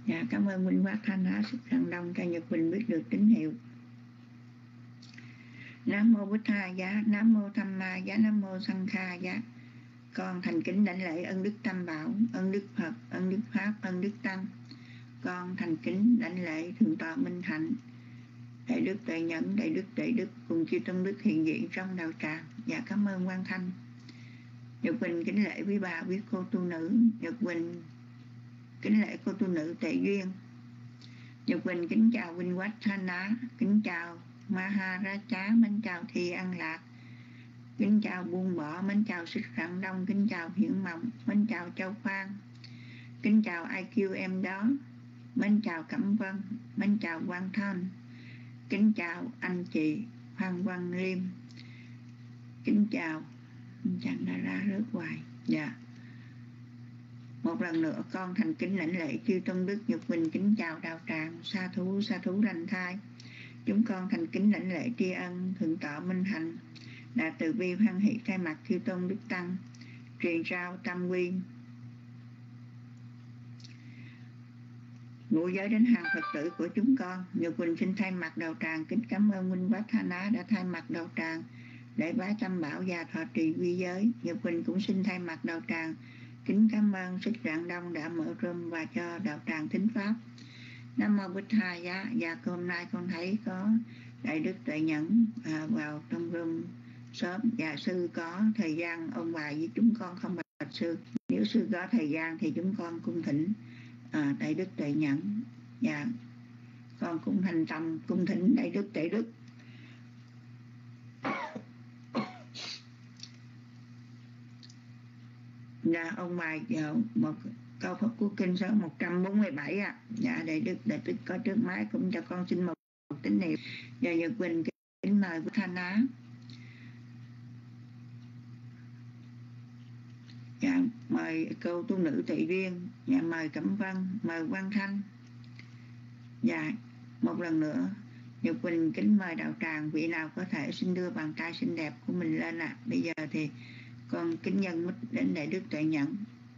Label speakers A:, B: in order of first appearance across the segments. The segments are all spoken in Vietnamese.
A: Dạ, cảm ơn Minh Phát Thanh Á Sức Răng Đông cho Nhật Quỳnh biết được tín hiệu. Nam mô Bích Tha Giá, Nam mô Tham Ma Giá, Nam mô Sanh Kha Giá. Con thành kính đảnh lễ ân đức Tam Bảo, ân đức Phật, ân đức Pháp, ân đức Tăng. Con thành kính đảnh lễ Thượng tọa Minh Hạnh, Đại đức Tuệ Nhẫn, Đại đức Tuệ Đức cùng chư tôn đức hiện diện trong đạo tràng. Dạ, cảm ơn Quang Thanh. Nhật Quỳnh kính lễ quý bà, quý cô tu nữ. Nhật Quỳnh kính lễ cô tu nữ Tệ Duyên. Nhật Quỳnh kính chào Vinh Quách Thanh Á, kính chào Maharaja, mến chào Thi An Lạc, kính chào Buông Bỏ, mến chào Sức Rạng Đông, kính chào Hiển Mộng, mến chào Châu Phan, kính chào IQ em đó, mến chào Cẩm Vân, mến chào Quang Thanh, kính chào anh chị Phan Văn Liêm, kính chào chẳng đã ra rớt hoài. Dạ, một lần nữa con thành kính lãnh lễ chư tôn đức. Nhật Quỳnh kính chào đạo tràng. Sa thú lành thai. Chúng con thành kính lãnh lễ tri ân Thượng tọa Minh Hạnh đã từ bi hoan hỷ thay mặt chư tôn đức tăng truyền rao tam quy ngũ giới đến hàng Phật tử của chúng con. Nhật Quỳnh xin thay mặt đạo tràng kính cảm ơn Minh Quách Thanh Á đã thay mặt đạo tràng để bái tam bảo và thọ trì quy giới. Nhật Quỳnh cũng xin thay mặt đạo tràng kính cảm ơn Sức Rạng Đông đã mở room và cho đạo tràng thính pháp. Nam mô Bích Tha Giá. Và hôm nay con thấy có Đại đức Tuệ Nhẫn vào trong room sớm, và sư có thời gian ôn bài với chúng con không bạch sư. Nếu sư có thời gian thì chúng con cung thỉnh Đại đức Tuệ Nhẫn, và con cũng thành tâm cung thỉnh Đại đức Tuệ Đức. Dạ, ông bài một câu Pháp Cú Kinh số 147 ạ. Dạ, Đại đức có trước máy cũng cho con xin một tín hiệu. Và Nhật Quỳnh kính mời Bích Thanh Á. Dạ, mời cô tu nữ Tị Duyên. Dạ, mời Cẩm Vân, mời Quang Thanh. Dạ, một lần nữa Nhật Quỳnh kính mời đạo tràng vị nào có thể xin đưa bàn tay xinh đẹp của mình lên ạ. Bây giờ thì con kính nhân mít đến Đại đức Tuệ Nhẫn.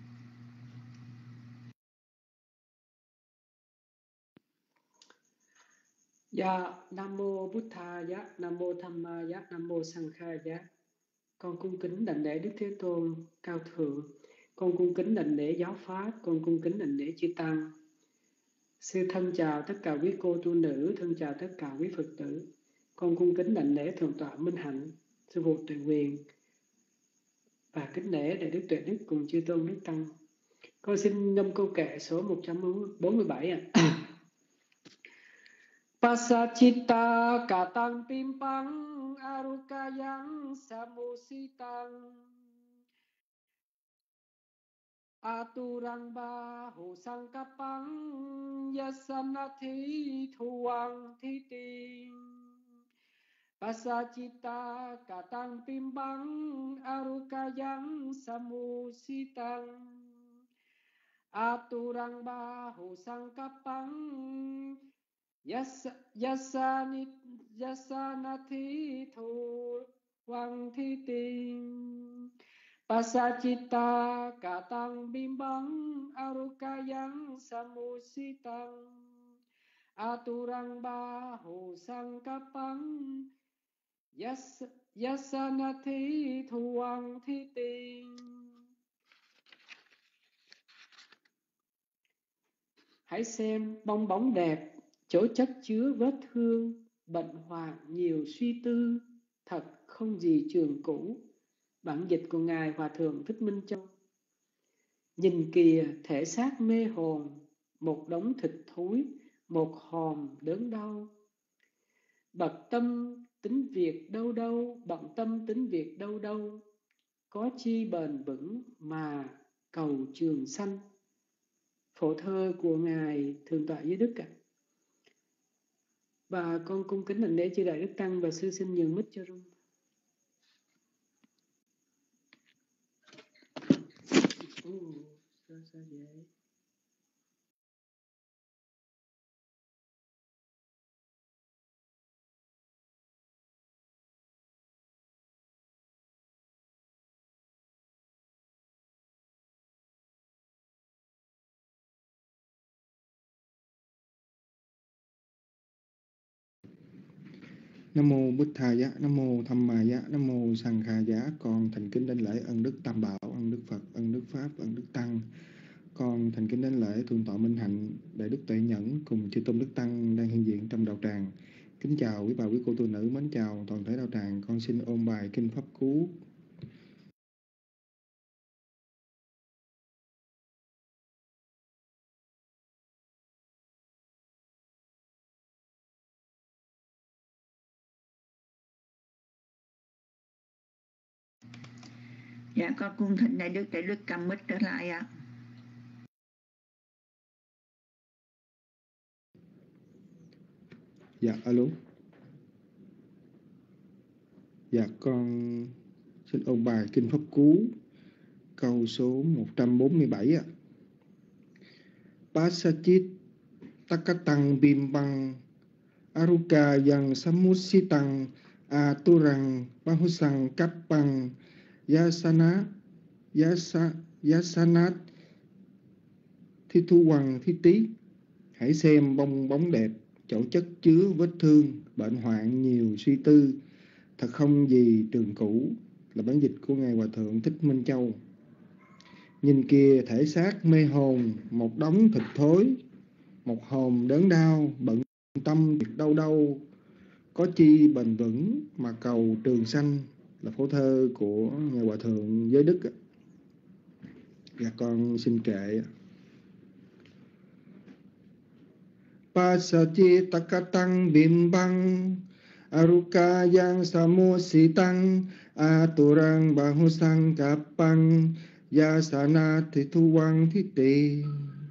B: Dạ, Nam mô Bút Tha Giá, Nam mô Tham Ma Giá, Nam mô Sanh Kha Giá. Con cung kính đảnh lễ Đức Thế Tôn cao thượng, con cung kính đảnh lễ giáo pháp, con cung kính đảnh lễ chư tăng. Sư thân chào tất cả quý cô tu nữ, thân chào tất cả quý Phật tử. Con cung kính đảnh lễ Thượng tọa Minh Hạnh, sư phụ Tuệ Quyền và kính lễ Đại đức Tuệ Đức cùng chư tôn đức tăng. Con xin ngâm câu kệ số 147 ạ. Pasachita katang pimpang arukayang samusitang aturang bahu sangkapang yasanathi thuang thiting. Pasachita katang pimpang arukayang samusitang aturang bahu sangkapang Yasanathi thu Wang thi tình Pasachita katang bimbang arukayang samusitang aturang bahu sangkapang Yasanathi thu Wang thi tình. Hãy xem bong bóng đẹp, chỗ chất chứa vết thương, bệnh hoạn nhiều suy tư, thật không gì trường cũ. Bản dịch của Ngài Hòa Thượng Thích Minh Châu. Nhìn kìa thể xác mê hồn, một đống thịt thối, một hòm đớn đau. Bận tâm tính việc đâu đâu, bận tâm tính việc đâu đâu, có chi bền vững mà cầu trường sanh. Phổ thơ của Ngài Thượng tọa Giới Đức ạ. Và con cung kính đảnh lễ chư Đại Đức Tăng và sư xin nhường mic cho Rung. Sao vậy?
C: Nam mô Bụt Thà Giá, Nam mô Tham Ma Giá, Nam mô Sằng Kha Giá. Con thành kính đảnh lễ ân đức Tam Bảo, ân đức Phật, ân đức Pháp, ân đức Tăng. Con thành kính đảnh lễ Thượng tọa Minh Hạnh, Đại đức Tuệ Nhẫn cùng chư tôn đức tăng đang hiện diện trong đạo tràng. Kính chào quý bà quý cô tu nữ, mến chào toàn thể đạo tràng. Con xin ôn bài kinh pháp cú.
A: Dạ, con cung thỉnh Đại đức cầm mic trở lại ạ.
C: Dạ, alo. Dạ, con xin ôn bài kinh pháp cú câu số 147 ạ. Pasachit takatang bimbang aruka yang samusitang aturang bahusang kappang yasanat thi thu hoàng thi tí. Hãy xem bong bóng đẹp, chỗ chất chứa vết thương, bệnh hoạn nhiều suy tư, thật không gì trường cũ, là bản dịch của Ngài Hòa Thượng Thích Minh Châu. Nhìn kìa thể xác mê hồn, một đống thịt thối, một hồn đớn đau, bận tâm việc đâu đâu, có chi bền vững mà cầu trường sanh, là phổ thơ của Ngài Hòa Thượng Giới Đức. Và con xin kệ. Pasachit takatang bimbang aruka yang samusitang aturang bahusang kapang yasana thithuwang thiti.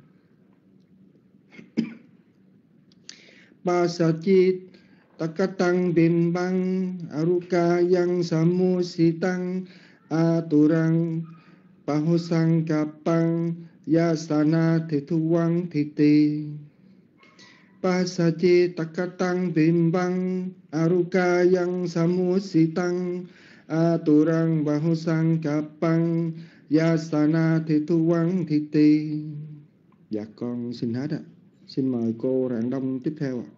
C: Pasachit takatang bimbang aruka yang samusitang aturang bahusang kapang yasana thithuwang thiti. Pasachit takatang bimbang aruka yang samusitang aturang bahusang kapang yasana thithuwang thiti. Dạ con xin hết ạ. Xin mời cô Rạng Đông tiếp theo ạ.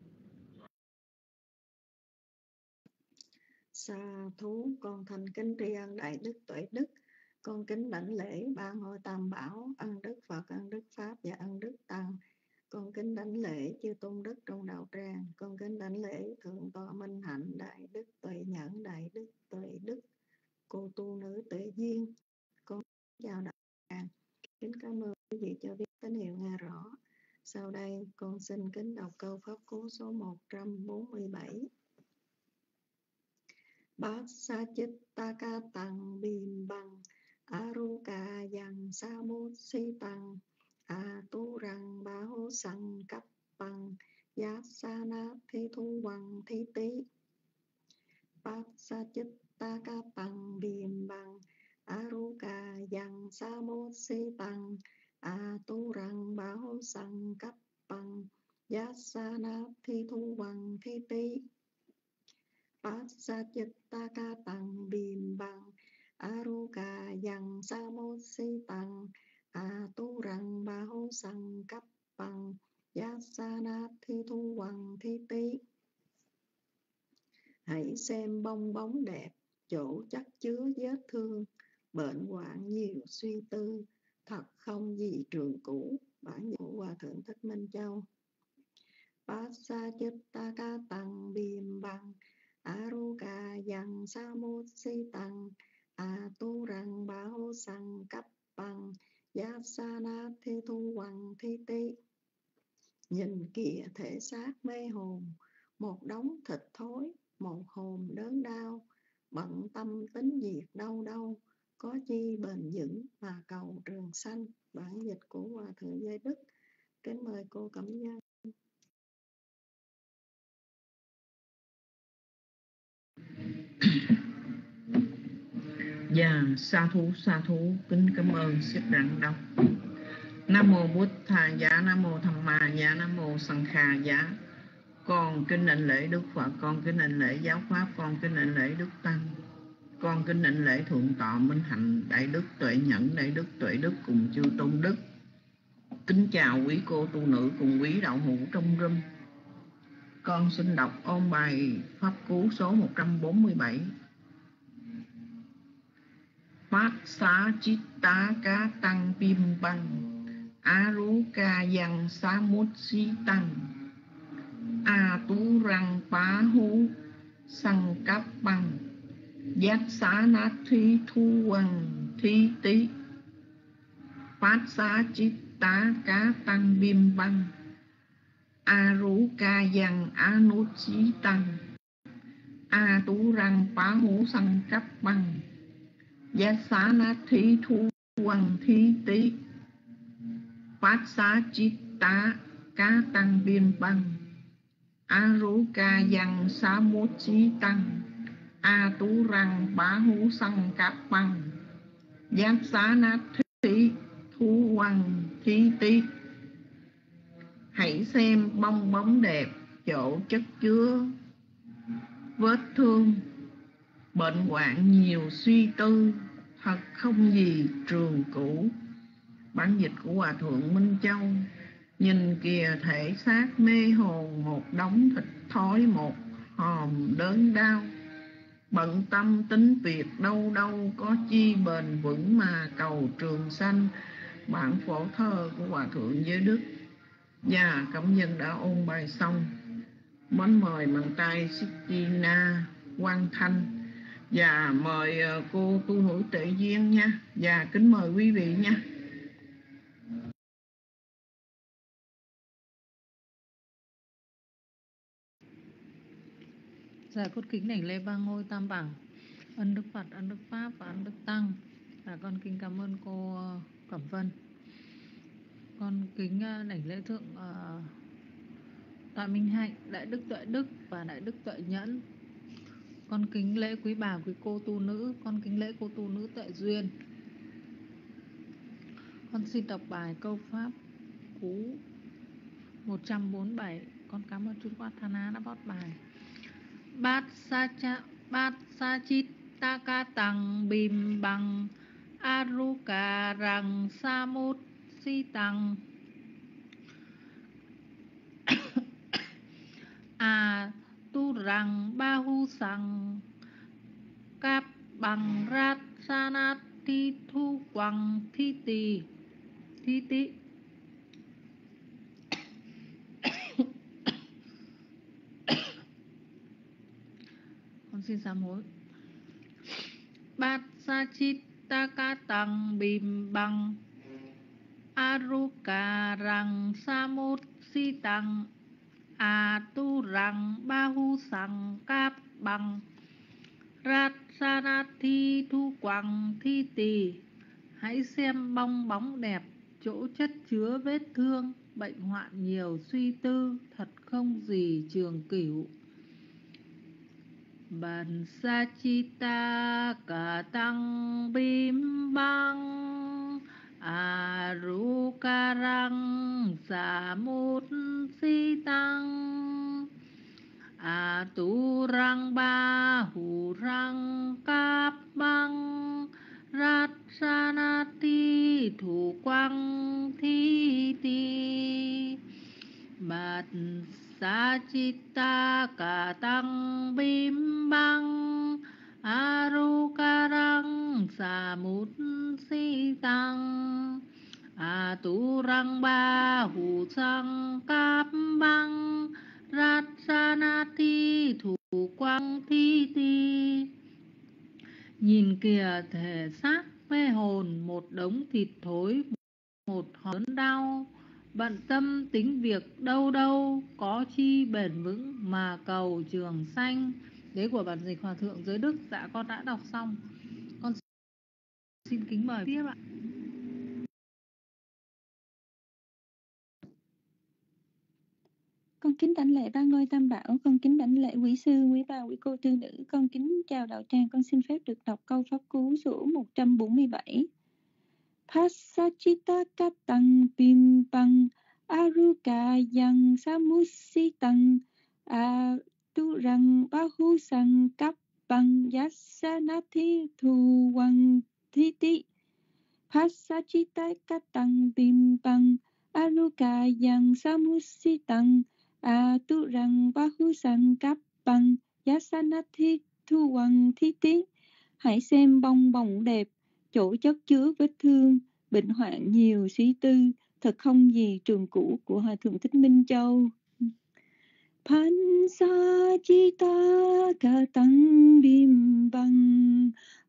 D: Sa thú, con thành kính tri ân Đại đức Tuệ Đức. Con kính đảnh lễ ba ngôi Tam Bảo, ân đức Phật, ân đức Pháp và ân đức Tăng. Con kính đảnh lễ chư tôn đức trong đạo tràng. Con kính đảnh lễ Thượng tọa Minh Hạnh, Đại đức Tuệ Nhẫn, Đại đức Tuệ Đức, cô tu nữ Tuệ Duyên. Con chào đạo tràng. Kính cảm ơn quý vị cho biết tín hiệu nghe rõ. Sau đây con xin kính đọc câu pháp cú số 147. Pasachita tang bimbang aruka yang samusitang aturang bahusang kappang yasana thithuwang thiti. Pasachita tang bimbang aruka yang samusitang aturang bahusang kappang yasana thithuwang thiti. Pasachita tang bimbang aruka yang samusitang aturang bahusang kappang yasana thithuwang thiti. Hãy xem bong bóng đẹp, chỗ chất chứa vết thương, bệnh hoạn nhiều suy tư, thật không gì trường cũ. Bản dịch của Hòa Thượng Thích Minh Châu. Pasachita tang bimbang aruka yang samusitang aturang bahusang kappang yasana thithuwang thiti. Nhìn kìa thể xác mê hồn, một đống thịt thối, một hồn đớn đau, bận tâm tính việc đâu đâu, có chi bền vững mà cầu trường sanh. Bản dịch của Hòa Thượng Giới Đức. Kính mời cô Cẩm Dân.
E: Dạ, sa thú, kính cảm ơn Sư Rạng Đông. Nam mô Bụt Thà Giá, Nam mô Tham Ma Giá, Nam mô Sằng Kha Giá. Con kính đảnh lễ Đức Phật, con kính đảnh lễ Giáo Pháp, con kính đảnh lễ Đức Tăng. Con kính đảnh lễ Thượng tọa Minh Hạnh, Đại đức Tuệ Nhẫn, Đại đức Tuệ Đức cùng chư tôn đức. Kính chào quý cô tu nữ cùng quý đạo hữu trong room. Con xin đọc ôn bài pháp cú số 147. Phát xá chitta cá tăng bim băng Aruka yang samut si tăng A tú răng pá hú Sang cáp băng Giác xá nát thi thu quăng thi tí Phát xá chitta cá tăng bim băng Aruka yang anut si tăng A tú răng pá hú sang cáp băng Giác xá nát thi thu quăng thi tí Phát xá chitta cá tăng bim băng Aruka yang sa mốt chí tăng A tú răng bá hú săng cáp băng Giác xá nát thí thú quăng thí tí. Hãy xem bong bóng đẹp chỗ chất chứa vết thương, bệnh hoạn nhiều suy tư, thật không gì trường cũ. Bản dịch của Hòa Thượng Minh Châu. Nhìn kìa thể xác mê hồn, một đống thịt thối, một hòm đớn đau. Bận tâm tính việc đâu đâu, có chi bền vững mà cầu trường sanh. Bản phổ thơ của Hòa Thượng Giới Đức. Và cảm dân đã ôn bài xong. Mến mời bàn tay Sixtina Quang Thanh. Và mời cô tu nữ Tuệ Duyên nha. Và kính mời quý vị nha.
F: Dạ, cốt kính đảnh lễ ba ngôi tam bảo, ân đức Phật, ân đức Pháp và ân đức Tăng. Dạ, con kính cảm ơn cô Cẩm Vân. Con kính đảnh lễ thượng Tọa Minh Hạnh, đại đức Tuệ Đức và đại đức Tuệ Nhẫn. Con kính lễ quý bà quý cô tu nữ. Con kính lễ cô tu nữ Tuệ Duyên. Con xin đọc bài câu pháp cú 147. Con cảm ơn Trung Quát Thana đã bót bài. Bát sa chit ta ca tăng bim bằng Aruka rang samut si tăng A tu rang bahu sang cáp bằng rat sanat thi thu quang thi tỳ thi tị. Con xin sám hối. Bát sa chit ta ca tăng bim bằng Aruka rang samut si tăng A tu rang bahu sang cáp bằng rat sanat thi thu quang thi tỳ. Hãy xem bong bóng đẹp chỗ chất chứa vết thương, bệnh hoạn nhiều suy tư, thật không gì trường cửu. Bản sa chita cả tăng bim băng Arukarang samut si tăng A tu rang ba hu rang cáp băng Rat sanati thủ quang thi ti. Bát sa chitta cả tăng bim băng Arukarang samut si tăng A tu rang ba hu sang cáp băng Rat sanati thủ quang thi ti. Nhìn kìa thể xác mê hồn, một đống thịt thối, một hòn đau. Bận tâm tính việc đâu đâu, có chi bền vững mà cầu trường sanh. Đấy của bản dịch Hòa Thượng Giới Đức. Dạ, con đã đọc xong. Con xin kính mời tiếp ạ.
G: Con kính đảnh lễ ba ngôi tam bảo, con kính đảnh lễ quý sư, quý bà, quý cô tư nữ. Con kính chào đạo tràng, con xin phép được đọc câu pháp cú số 147. Pasachita katang bim bang Aruka yang samusitang A tu rang bahu sang cáp bằng Yasanati thu quang thi tị. Pasachita katang bim bang Aruka yang samusitang tu rằng bahu sang cáp bằng yasanati thu quăng thi tí. Hãy xem bong bóng đẹp, chỗ chất chứa vết thương, bệnh hoạn nhiều suy tư, thật không gì trường cũ của Hòa Thượng Thích Minh Châu. Pansachita katang bimbang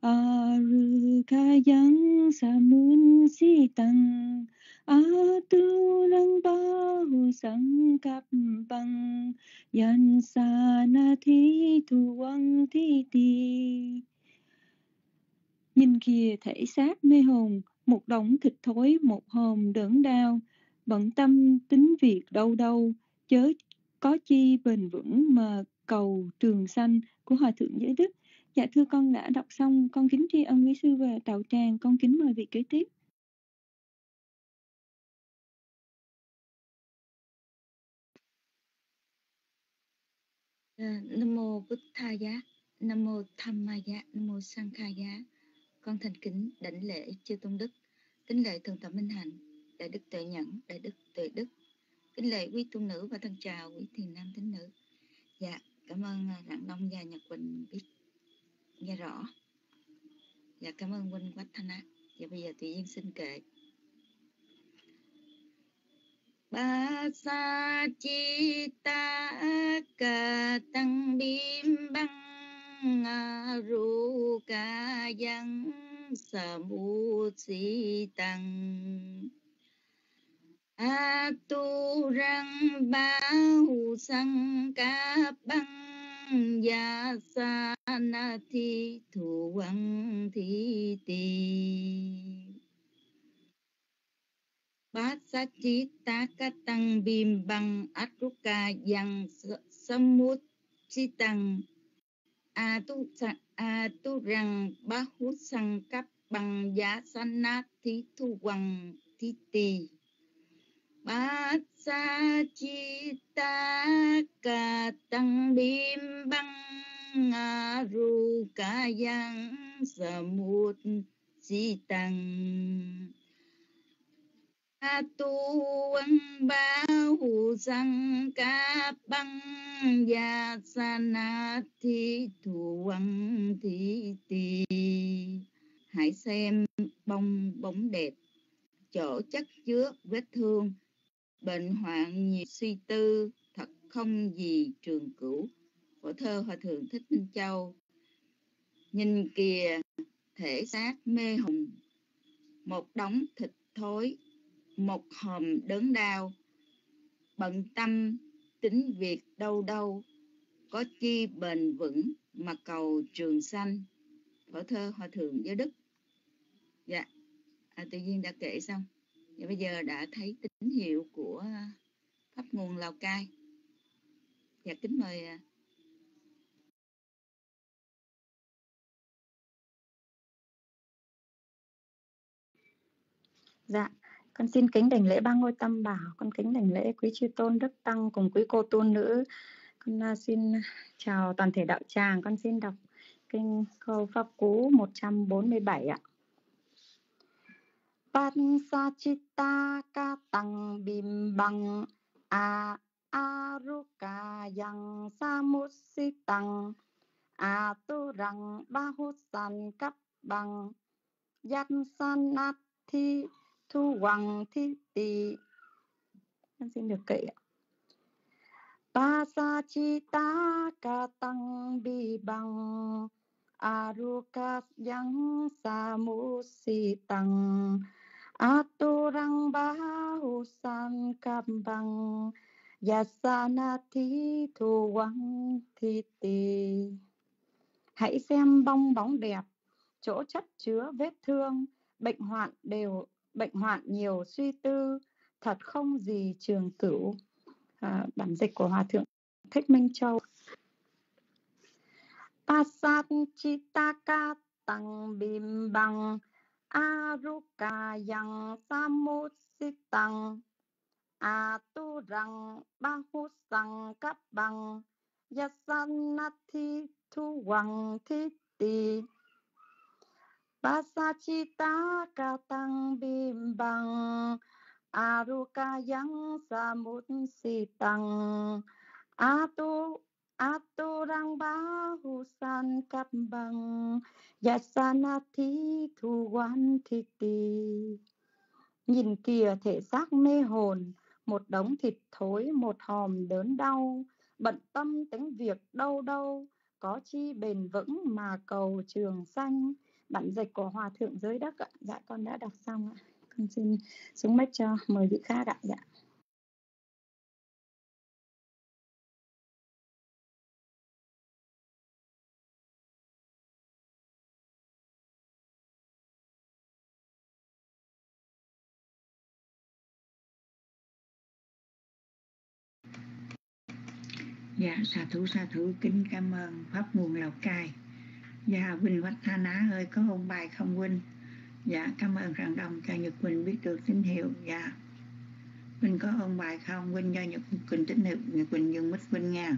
G: arukayang samun sitang aturang bahu sangkapang yansanathi thuang thi ti. Nhìn kìa thể xác mê hồn, một đống thịt thối, một hòm đớn đau, bận tâm tính việc đâu đâu, chớ có chi bền vững mà cầu trường sanh của Hòa Thượng Giới Đức. Dạ thưa con đã đọc xong, con kính tri ân quý sư và đạo tràng, con kính mời vị kế tiếp.
A: Nam mô Bụt Tha Giá, Nam mô Tham Ma Giá, Nam mô Sang Kha Giá. Con thành kính đảnh lễ chư tôn đức, kính lễ thượng tọa Minh Hạnh, đại đức Tuệ Nhẫn, đại đức Tuệ Đức, kính lễ quý tu nữ và thân chào quý thiền nam tín nữ. Dạ, cảm ơn Rạng Đông và Nhật Quỳnh biết nghe rõ. Dạ, cảm ơn huynh Quách Thanh Á. Dạ, bây giờ Tùy Duyên xin kệ. Ba sa chi ta ca tăng bim băng ru ca yang sa mu si tăng a tu răng ba hu sang ca băng ya sa na thi thủ quăng thi tì. Bát sát chí tá ca tăng bìm bằng atruka yang samut chi tăng a tu rằng bá hút sang cấp bằng giá sanat thí thu quăng thí tì. Bát sát chí tá ca tăng bìm bằng atruka yang samut chi tăng tu văn ba hù sang ca băng ya sana thi thủ văn thi tì. Hãy xem bong bóng đẹp, chỗ chất chứa vết thương, bệnh hoạn nhiều suy tư, thật không gì trường cửu. Phổ thơ Hòa Thượng Thích Minh Châu. Nhìn kìa thể xác mê hồn, một đống thịt thối, một hòm đớn đau, bận tâm tính việc đâu đâu, có chi bền vững mà cầu trường sanh. Phổ thơ Hòa Thượng Giới Đức. Dạ, tự nhiên đã kể xong. Và bây giờ đã thấy tín hiệu của pháp nguồn Lào Cai. Dạ, kính mời.
G: Dạ, con xin kính đảnh lễ ba ngôi tam bảo, con kính đảnh lễ quý chư tôn đức tăng cùng quý cô tu nữ. Con xin chào toàn thể đạo tràng, con xin đọc kinh câu pháp cú 147 ạ. Pansachita ka tăng bim bang aruka yang samusitang aturang bahusan cấp bằng yansanat thi thu quăng thi tì. Con xin được kệ ạ. Pasachita ka tăng bi bằng aruka yang samusitang aturang bahusan kambang yasanati thu quăng thi tì. Hãy xem bong bóng đẹp, chỗ chất chứa vết thương, bệnh hoạn nhiều suy tư, thật không gì trường cửu. Bản dịch của Hòa Thượng Thích Minh Châu. Pasachitaka tăng bim bằng aruka yang samusitang aturang bahusang cấp bằng yasanati thu quăng thi tì. Pasachita ka tăng bim bằng
D: arukayang samudsitam aturang bahusan kapbang yasanati thuwan thiti. Nhìn kìa thể xác mê hồn, một đống thịt thối, một hòm đớn đau, bận tâm tính việc đâu đâu, có chi bền vững mà cầu trường sanh. Bản dịch của Hòa Thượng Giới Đất ạ. Dạ con đã đọc xong ạ. Con xin xuống mic cho mời vị khác ạ. Dạ.
A: Dạ, sa thú kính cảm ơn Pháp nguồn Lào Cai. Dạ, Quỳnh Quách Tha Ná ơi, có ôn bài không Quỳnh? Dạ, cảm ơn Rạng Đông cho Nhật Quỳnh biết được tín hiệu. Dạ, Quỳnh có ôn bài không? Quỳnh cho Nhật Quỳnh tín hiệu, Nhật Quỳnh dừng mic Quỳnh nha.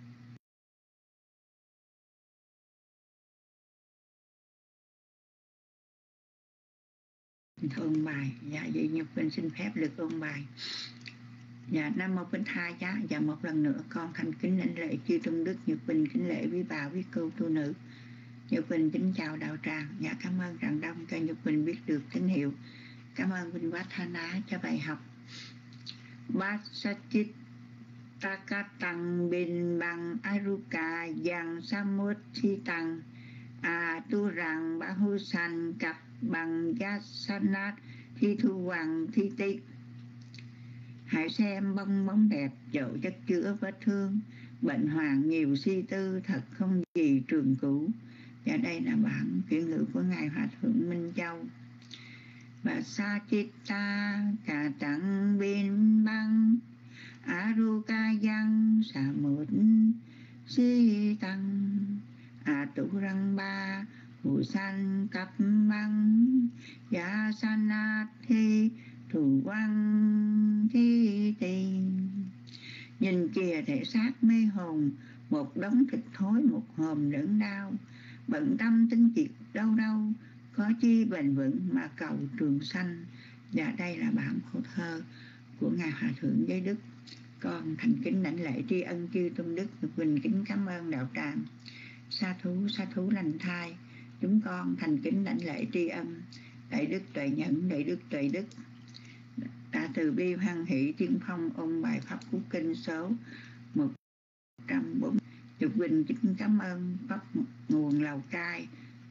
A: Ôn bài. Dạ, vậy Nhật Quỳnh xin phép được ôn bài. Dạ, Nam Mô Bích Tha Giá. Dạ, một lần nữa con thành kính lãnh lễ chư Tôn Đức. Nhật Quỳnh kính lễ quý bà quý cô tu nữ. Nhật Quỳnh kính chào đạo tràng. Dạ, cảm ơn Rạng Đông cho Nhật Quỳnh biết được tín hiệu. Cảm ơn Quỳnh Quách Tha Ná cho bài học. Bát Sa Chít Takatang Bin Bang Aruka Yang Samut Thi Tăng Tu Rằng Bahu San Cặp Bằng Yasanat Thi Thu Hoàng Thi Tích. Hãy xem bong bóng đẹp dẫu chất chứa vết thương, bệnh hoạn nhiều suy tư, thật không gì trường cũ. Và đây là bản chuyển ngữ của Ngài Hòa Thượng Minh Châu. Và sa chitta cả tặng bên băng arukayang samut si tăng tu răng ba hù san cấp băng yasanat thi thủ văn thi tình. Nhìn kìa thể xác mê hồn, một đống thịt thối, một hòm đớn đau, bận tâm tinh kiệt đâu đâu, có chi bền vững mà cầu trường sanh. Và đây là bản khổ thơ của Ngài Hòa Thượng Giới Đức. Con thành kính lãnh lễ tri ân chư Tôn Đức. Nhật Quỳnh kính cảm ơn đạo tràng. Sa thú lành thai. Chúng con thành kính lãnh lễ tri ân Đại Đức Tuệ Nhẫn, Đại Đức Tuệ Đức đã từ bi hoan hỷ tiên phong ôn bài pháp cú kinh số 140. Nhật Quỳnh kính cảm ơn Pháp nguồn Lào Cai,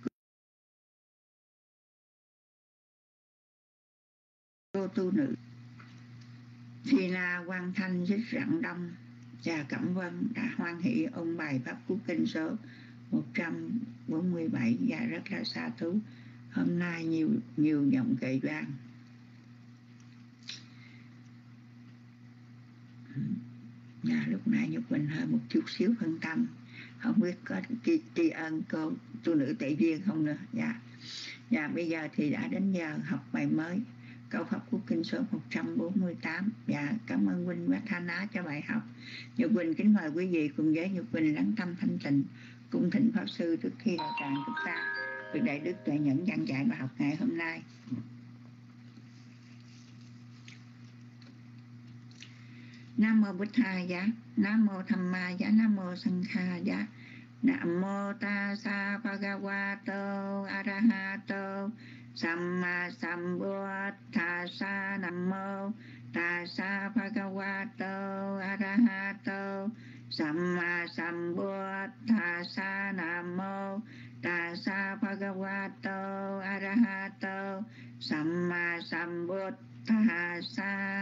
A: cô tu nữ Phi La Quang Thanh với Rạng Đông và Cẩm Vân đã hoan hỷ ôn bài pháp cú kinh số 147 và rất là sa thú. Hôm nay nhiều giọng kệ vang. Dạ, lúc nãy Nhật Quỳnh hơi một chút xíu phân tâm, không biết có tri ân cô tu nữ Tệ Duyên không nữa. Dạ, bây giờ thì đã đến giờ học bài mới, câu pháp của kinh số 148. Dạ, cảm ơn Quỳnh Quách Tha Ná cho bài học. Nhật Quỳnh kính mời quý vị cùng với Nhật Quỳnh lắng tâm thanh tịnh, cung thỉnh Pháp Sư trước khi đạo tràng chúng ta được Đại Đức Tuệ Nhẫn giảng dạy bài học ngày hôm nay. Nam Mô Bích Tha Giá, Nam Mô Tham Ma Giá, Nam Mô Sang Kha Giá, Nam Mô Tassa Bhagavato Arahato Samma Sambuddhassa. Nam Mô Tassa Bhagavato Arahato Samma Sambuddhassa. Nam Mô Tassa Bhagavato Arahato Samma Sambuddhassa.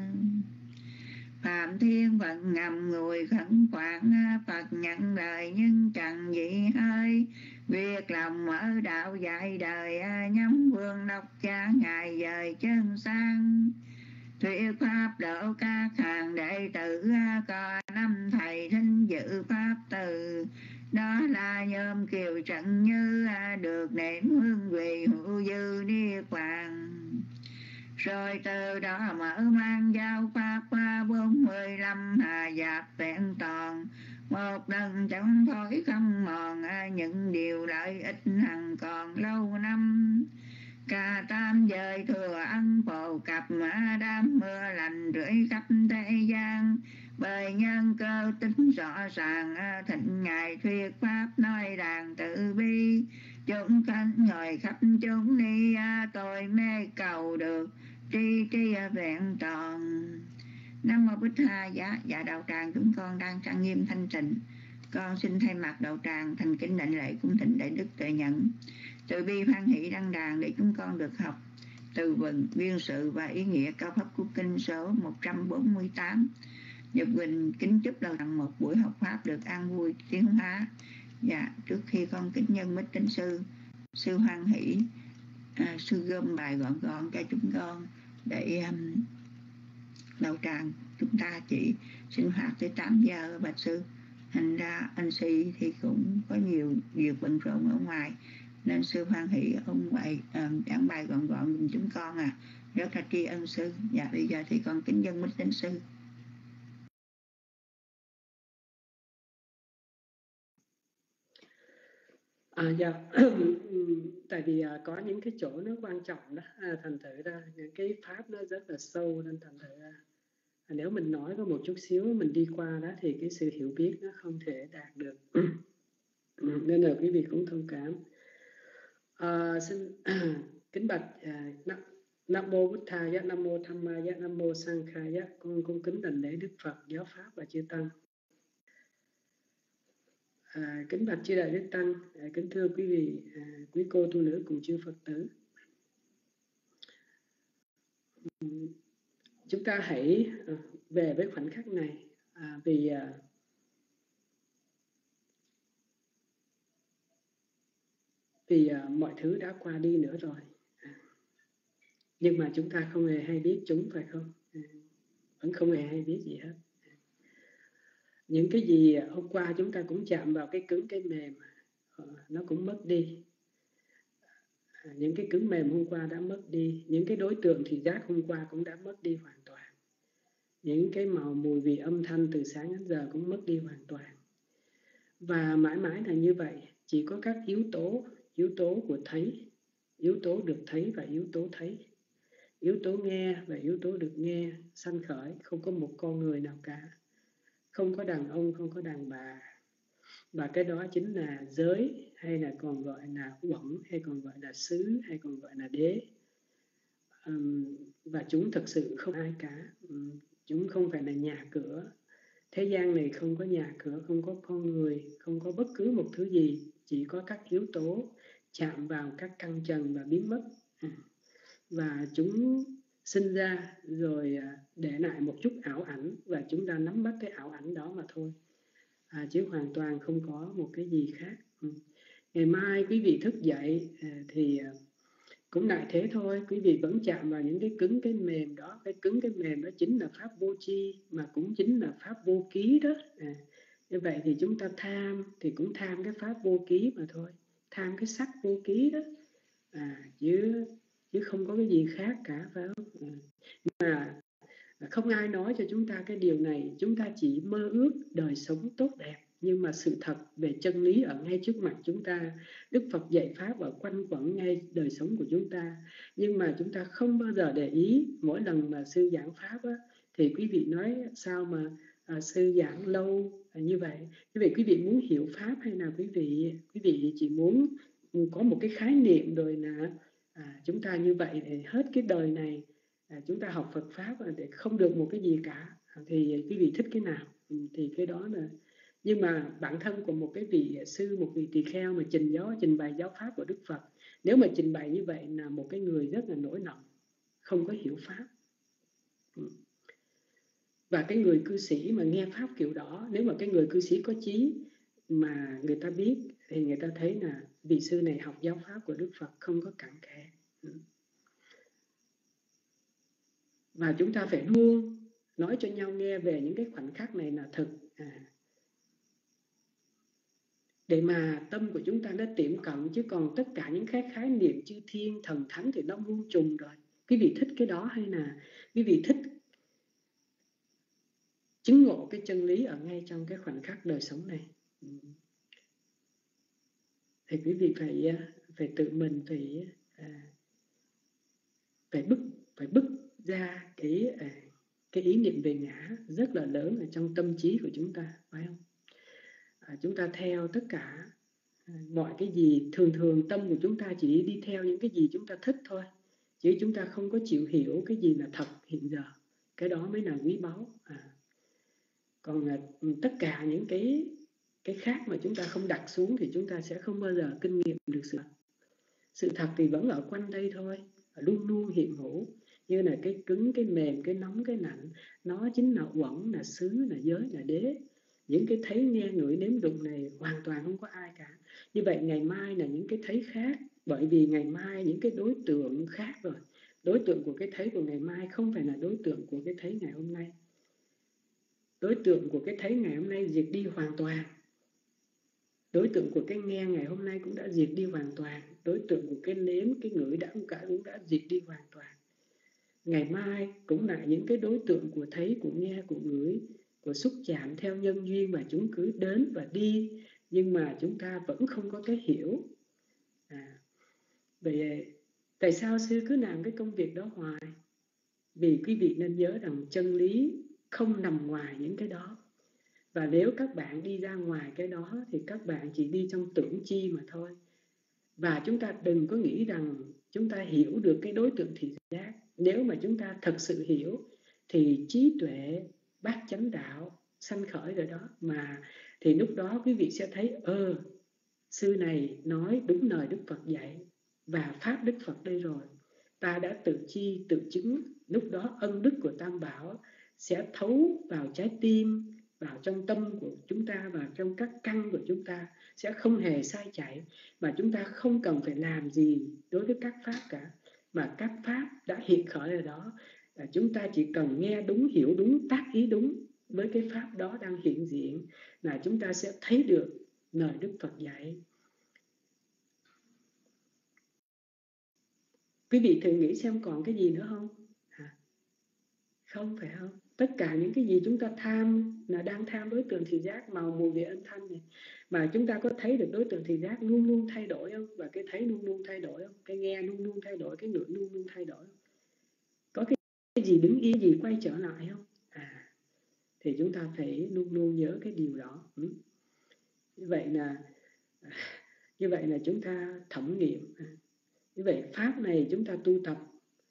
A: Phạm Thiên Phật ngầm ngùi khẩn khoản, Phật nhận lời nhưng chẳng dị hơi. Việc lòng ở đạo dạy đời, nhắm vương độc cha ngài dời chân sang. Thuyết pháp độ các hàng đệ tử, có năm thầy thính dự pháp từ. Đó là Nhôm Kiều Trận Như, được nệm hương vị hữu dư niết bàn. Rồi từ đó mở mang giáo pháp 45 hà giáp vẹn toàn. Một lần chẳng thối không mòn, những điều lợi ích hằng còn lâu năm. Cả tam giới thừa ân phổ cập đám mưa lành rưỡi khắp thế gian. Bởi nhân cơ tính rõ ràng thịnh ngài thuyết pháp nói đàn từ bi. Chúng khánh ngồi khắp chúng ni tôi mê cầu được tri tri vẹn toàn. Nam mô Bích Tha Giá. Dạ đạo tràng chúng con đang trang nghiêm thanh tịnh. Con xin thay mặt đạo tràng thành kính đảnh lễ cung thỉnh đại đức tuệ nhẫn từ bi hoan hỷ đăng đàn để chúng con được học từ vựng nguyên sự và ý nghĩa cao pháp của kinh số 148. Nhật Quỳnh kính chúc đạo tràng một buổi học pháp được an vui tiến hóa. Dạ, trước khi con kính nhân mít tính sư hoan hỷ sư gom bài gọn gọn cho chúng con để đạo tràng chúng ta chỉ sinh hoạt tới 8 giờ bạch sư. Thành ra anh Si thì cũng có nhiều việc bận rộn ở ngoài, nên sư hoan hỷ ông ngoại giảng bài gọn gọn dùm chúng con rất là tri ân sư. Dạ bây giờ thì con kính dân mít đến sư.
B: Dạ. Tại vì có những cái chỗ nó quan trọng đó, thành thử ra những cái pháp nó rất là sâu, nên thành thử ra nếu mình nói có một chút xíu mình đi qua đó thì cái sự hiểu biết nó không thể đạt được. Nên là quý vị cũng thông cảm. Xin kính bạch Nam mô Bụt Thà Giá, Nam mô Tham Ma Giá, Nam mô Sang Kha Giá. Con cung kính đảnh lễ Đức Phật, giáo pháp và chư tăng. Kính bạch chư đại đức tăng, kính thưa quý vị, quý cô tu nữ cùng chư Phật tử. Chúng ta hãy về với khoảnh khắc này, vì mọi thứ đã qua đi nữa rồi, nhưng mà chúng ta không hề hay biết chúng, phải không? Vẫn không hề hay biết gì hết. Những cái gì hôm qua chúng ta cũng chạm vào cái cứng cái mềm, nó cũng mất đi. Những cái cứng mềm hôm qua đã mất đi. Những cái đối tượng thị giác hôm qua cũng đã mất đi hoàn toàn. Những cái màu mùi vị âm thanh từ sáng đến giờ cũng mất đi hoàn toàn. Và mãi mãi là như vậy. Chỉ có các yếu tố của thấy, yếu tố được thấy và yếu tố thấy, yếu tố nghe và yếu tố được nghe sanh khởi. Không có một con người nào cả, không có đàn ông, không có đàn bà. Và cái đó chính là giới, hay là còn gọi là uẩn, hay còn gọi là xứ, hay còn gọi là đế. Và chúng thật sự không ai cả. Chúng không phải là nhà cửa. Thế gian này không có nhà cửa, không có con người, không có bất cứ một thứ gì. Chỉ có các yếu tố chạm vào các căn trần và biến mất. Và chúng sinh ra rồi để lại một chút ảo ảnh, và chúng ta nắm bắt cái ảo ảnh đó mà thôi. Chứ hoàn toàn không có một cái gì khác. Ngày mai quý vị thức dậy thì cũng lại thế thôi. Quý vị vẫn chạm vào những cái cứng cái mềm đó. Cái cứng cái mềm đó chính là pháp vô tri, mà cũng chính là pháp vô ký đó. Như vậy thì chúng ta tham thì cũng tham cái pháp vô ký mà thôi. Tham cái sắc vô ký đó. Chứ không có cái gì khác cả, phải không? Mà không ai nói cho chúng ta cái điều này. Chúng ta chỉ mơ ước đời sống tốt đẹp, nhưng mà sự thật về chân lý ở ngay trước mặt chúng ta. Đức Phật dạy pháp ở quanh quẩn ngay đời sống của chúng ta, nhưng mà chúng ta không bao giờ để ý. Mỗi lần mà sư giảng pháp á, thì quý vị nói sao mà sư giảng lâu như vậy. Như vậy quý vị muốn hiểu pháp, hay là quý vị chỉ muốn có một cái khái niệm rồi là chúng ta như vậy để hết cái đời này chúng ta học Phật pháp để không được một cái gì cả, thì quý vị thích cái nào thì cái đó là. Nhưng mà bản thân của một cái vị sư, một vị tỳ kheo mà trình bày giáo pháp của Đức Phật, nếu mà trình bày như vậy là một cái người rất là nổi lòng, không có hiểu pháp. Và cái người cư sĩ mà nghe pháp kiểu đó, nếu mà cái người cư sĩ có trí mà người ta biết, thì người ta thấy là vị sư này học giáo pháp của Đức Phật không có cặn kẽ. Và chúng ta phải luôn nói cho nhau nghe về những cái khoảnh khắc này là thực, để mà tâm của chúng ta nó tiệm cận. Chứ còn tất cả những cái khái niệm chư thiên thần thánh thì nó muôn trùng rồi. Quý vị thích cái đó, hay là quý vị thích chứng ngộ cái chân lý ở ngay trong cái khoảnh khắc đời sống này? Thì quý vị phải tự mình phải phải bứt ra cái ý niệm về ngã rất là lớn ở trong tâm trí của chúng ta, phải không? Chúng ta theo tất cả mọi cái gì, thường tâm của chúng ta chỉ đi theo những cái gì chúng ta thích thôi, chứ chúng ta không có chịu hiểu cái gì là thật hiện giờ. Cái đó mới là quý báu. Còn tất cả những cái khác mà chúng ta không đặt xuống thì chúng ta sẽ không bao giờ kinh nghiệm được sự thật thì vẫn ở quanh đây thôi, luôn luôn hiện hữu, như là cái cứng, cái mềm, cái nóng, cái nặng. Nó chính là uẩn, là xứ, là giới, là đế. Những cái thấy, nghe, ngửi, nếm, đụng này hoàn toàn không có ai cả. Như vậy ngày mai là những cái thấy khác, bởi vì ngày mai những cái đối tượng khác rồi. Đối tượng của cái thấy của ngày mai không phải là đối tượng của cái thấy ngày hôm nay. Đối tượng của cái thấy ngày hôm nay diệt đi hoàn toàn. Đối tượng của cái nghe ngày hôm nay cũng đã diệt đi hoàn toàn. Đối tượng của cái nếm, cái ngửi cũng đã diệt đi hoàn toàn. Ngày mai cũng là những cái đối tượng của thấy, của nghe, của ngửi, của xúc chạm theo nhân duyên, và chúng cứ đến và đi, nhưng mà chúng ta vẫn không có cái hiểu. Vậy tại sao sư cứ làm cái công việc đó hoài? Vì quý vị nên nhớ rằng chân lý không nằm ngoài những cái đó. Và nếu các bạn đi ra ngoài cái đó thì các bạn chỉ đi trong tưởng chi mà thôi. Và chúng ta đừng có nghĩ rằng chúng ta hiểu được cái đối tượng thị giác. Nếu mà chúng ta thật sự hiểu thì trí tuệ bát chánh đạo sanh khởi rồi đó. Mà thì lúc đó quý vị sẽ thấy sư này nói đúng lời Đức Phật dạy, và pháp Đức Phật đây rồi. Ta đã tự chi, tự chứng. Lúc đó ân đức của Tam Bảo sẽ thấu vào trái tim, vào trong tâm của chúng ta, vào trong các căn của chúng ta, sẽ không hề sai chạy. Mà chúng ta không cần phải làm gì đối với các pháp cả, mà các pháp đã hiện khởi ở đó. Chúng ta chỉ cần nghe đúng, hiểu đúng, tác ý đúng với cái pháp đó đang hiện diện, là chúng ta sẽ thấy được lời Đức Phật dạy. Quý vị thử nghĩ xem còn cái gì nữa không? Không, phải không? Tất cả những cái gì chúng ta tham là đang tham đối tượng thị giác, màu, mùi, vị, âm, thanh này. Mà chúng ta có thấy được đối tượng thị giác luôn luôn thay đổi không? Và cái thấy luôn luôn thay đổi không? Cái nghe luôn luôn thay đổi, cái ngửi luôn luôn thay đổi không? Có cái gì đứng yên, gì quay trở lại không? Thì chúng ta phải luôn luôn nhớ cái điều đó. Như vậy là chúng ta thẩm nghiệm. Như vậy pháp này chúng ta tu tập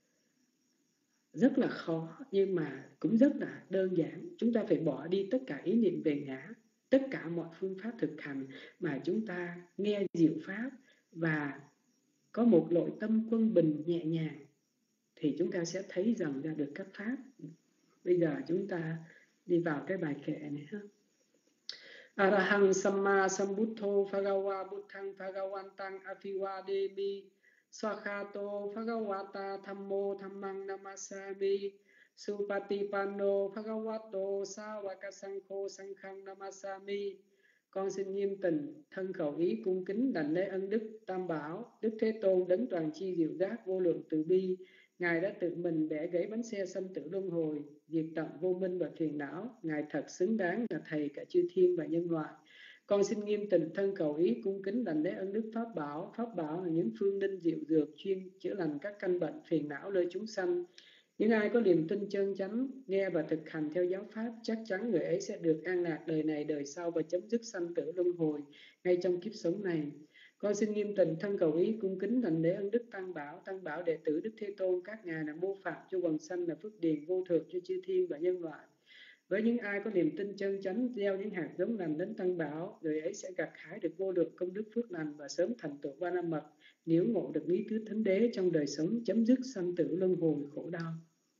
B: rất là khó, nhưng mà cũng rất là đơn giản. Chúng ta phải bỏ đi tất cả ý niệm về ngã, tất cả mọi phương pháp thực hành, mà chúng ta nghe diệu pháp và có một nội tâm quân bình nhẹ nhàng, thì chúng ta sẽ thấy dần ra được các pháp. Bây giờ chúng ta đi vào cái bài kệ này ha. Arahang Samma Sambuddho Bhagava Buddhang Bhagavantang Aภิvādēmi Swakhato Bhagavata Thammo Dhammang Namasami Supatipanno Bhagavato Sāvaka Sankho Sankhang Namasami. Con xin nghiêm tình, thân khẩu ý cung kính đảnh lễ ân đức Tam Bảo, Đức Thế Tôn đấng toàn chi diệu giác vô lượng từ bi. Ngài đã tự mình bẻ gãy bánh xe sanh tử luân hồi, diệt tận vô minh và phiền não. Ngài thật xứng đáng là thầy cả chư thiên và nhân loại. Con xin nghiêm tình thân cầu ý cung kính đảnh lễ ân đức Pháp Bảo. Pháp Bảo là những phương ninh diệu dược chuyên chữa lành các căn bệnh phiền não nơi chúng sanh. Những ai có niềm tin chân chánh, nghe và thực hành theo giáo pháp, chắc chắn người ấy sẽ được an lạc đời này đời sau và chấm dứt sanh tử luân hồi ngay trong kiếp sống này. Con xin nghiêm tình thân cầu ý cung kính đảnh lễ ân đức Tăng Bảo đệ tử Đức Thế Tôn, các ngài là mô phạm cho quần sanh, là phước điền vô thượng cho chư thiên và nhân loại. Với những ai có niềm tin chân chánh, gieo những hạt giống lành đến Tăng Bảo, người ấy sẽ gặt hái được vô lượng công đức phước lành và sớm thành tựu Ba La Mật, nếu ngộ được lý tứ thánh đế trong đời sống, chấm dứt sanh tử luân hồi khổ đau.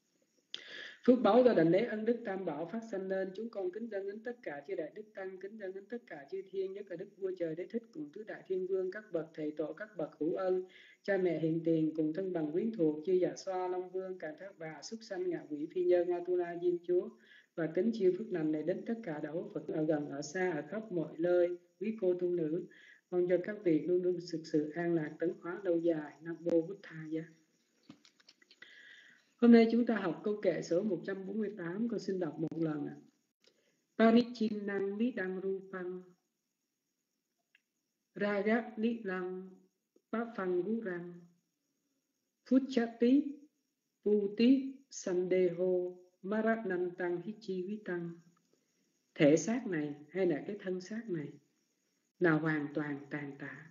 B: Phước báu do đảnh lễ ân đức Tam Bảo phát sanh lên, chúng con kính dâng đến tất cả chư đại đức tăng, kính dâng đến tất cả chư thiên, nhất là Đức Vua Trời Đế Thích cùng tứ đại thiên vương, các bậc thầy tổ, các bậc hữu ân, cha mẹ hiền tiền cùng thân bằng quyến thuộc, chư Dạ Xoa, Long Vương, Càn Thác Bà, súc sanh, ngạ quỷ, phi nhân, Atula, Diêm Chúa, và kính chiêu phước lành này đến tất cả đạo Phật ở gần ở xa, ở khắp mọi nơi, quý cô tu nữ, mong cho các vị luôn luôn thực sự an lạc tấn hóa lâu dài. Nam mô Bụt Thà Giá. Hôm nay chúng ta học câu kệ số 148, con xin đọc một lần ạ. Parichinnang midang rupang ragat nilang papangurang fuchati Puti Sandeho Maranantang Hichivitang. Thể xác này hay là cái thân xác này là hoàn toàn tàn tạ.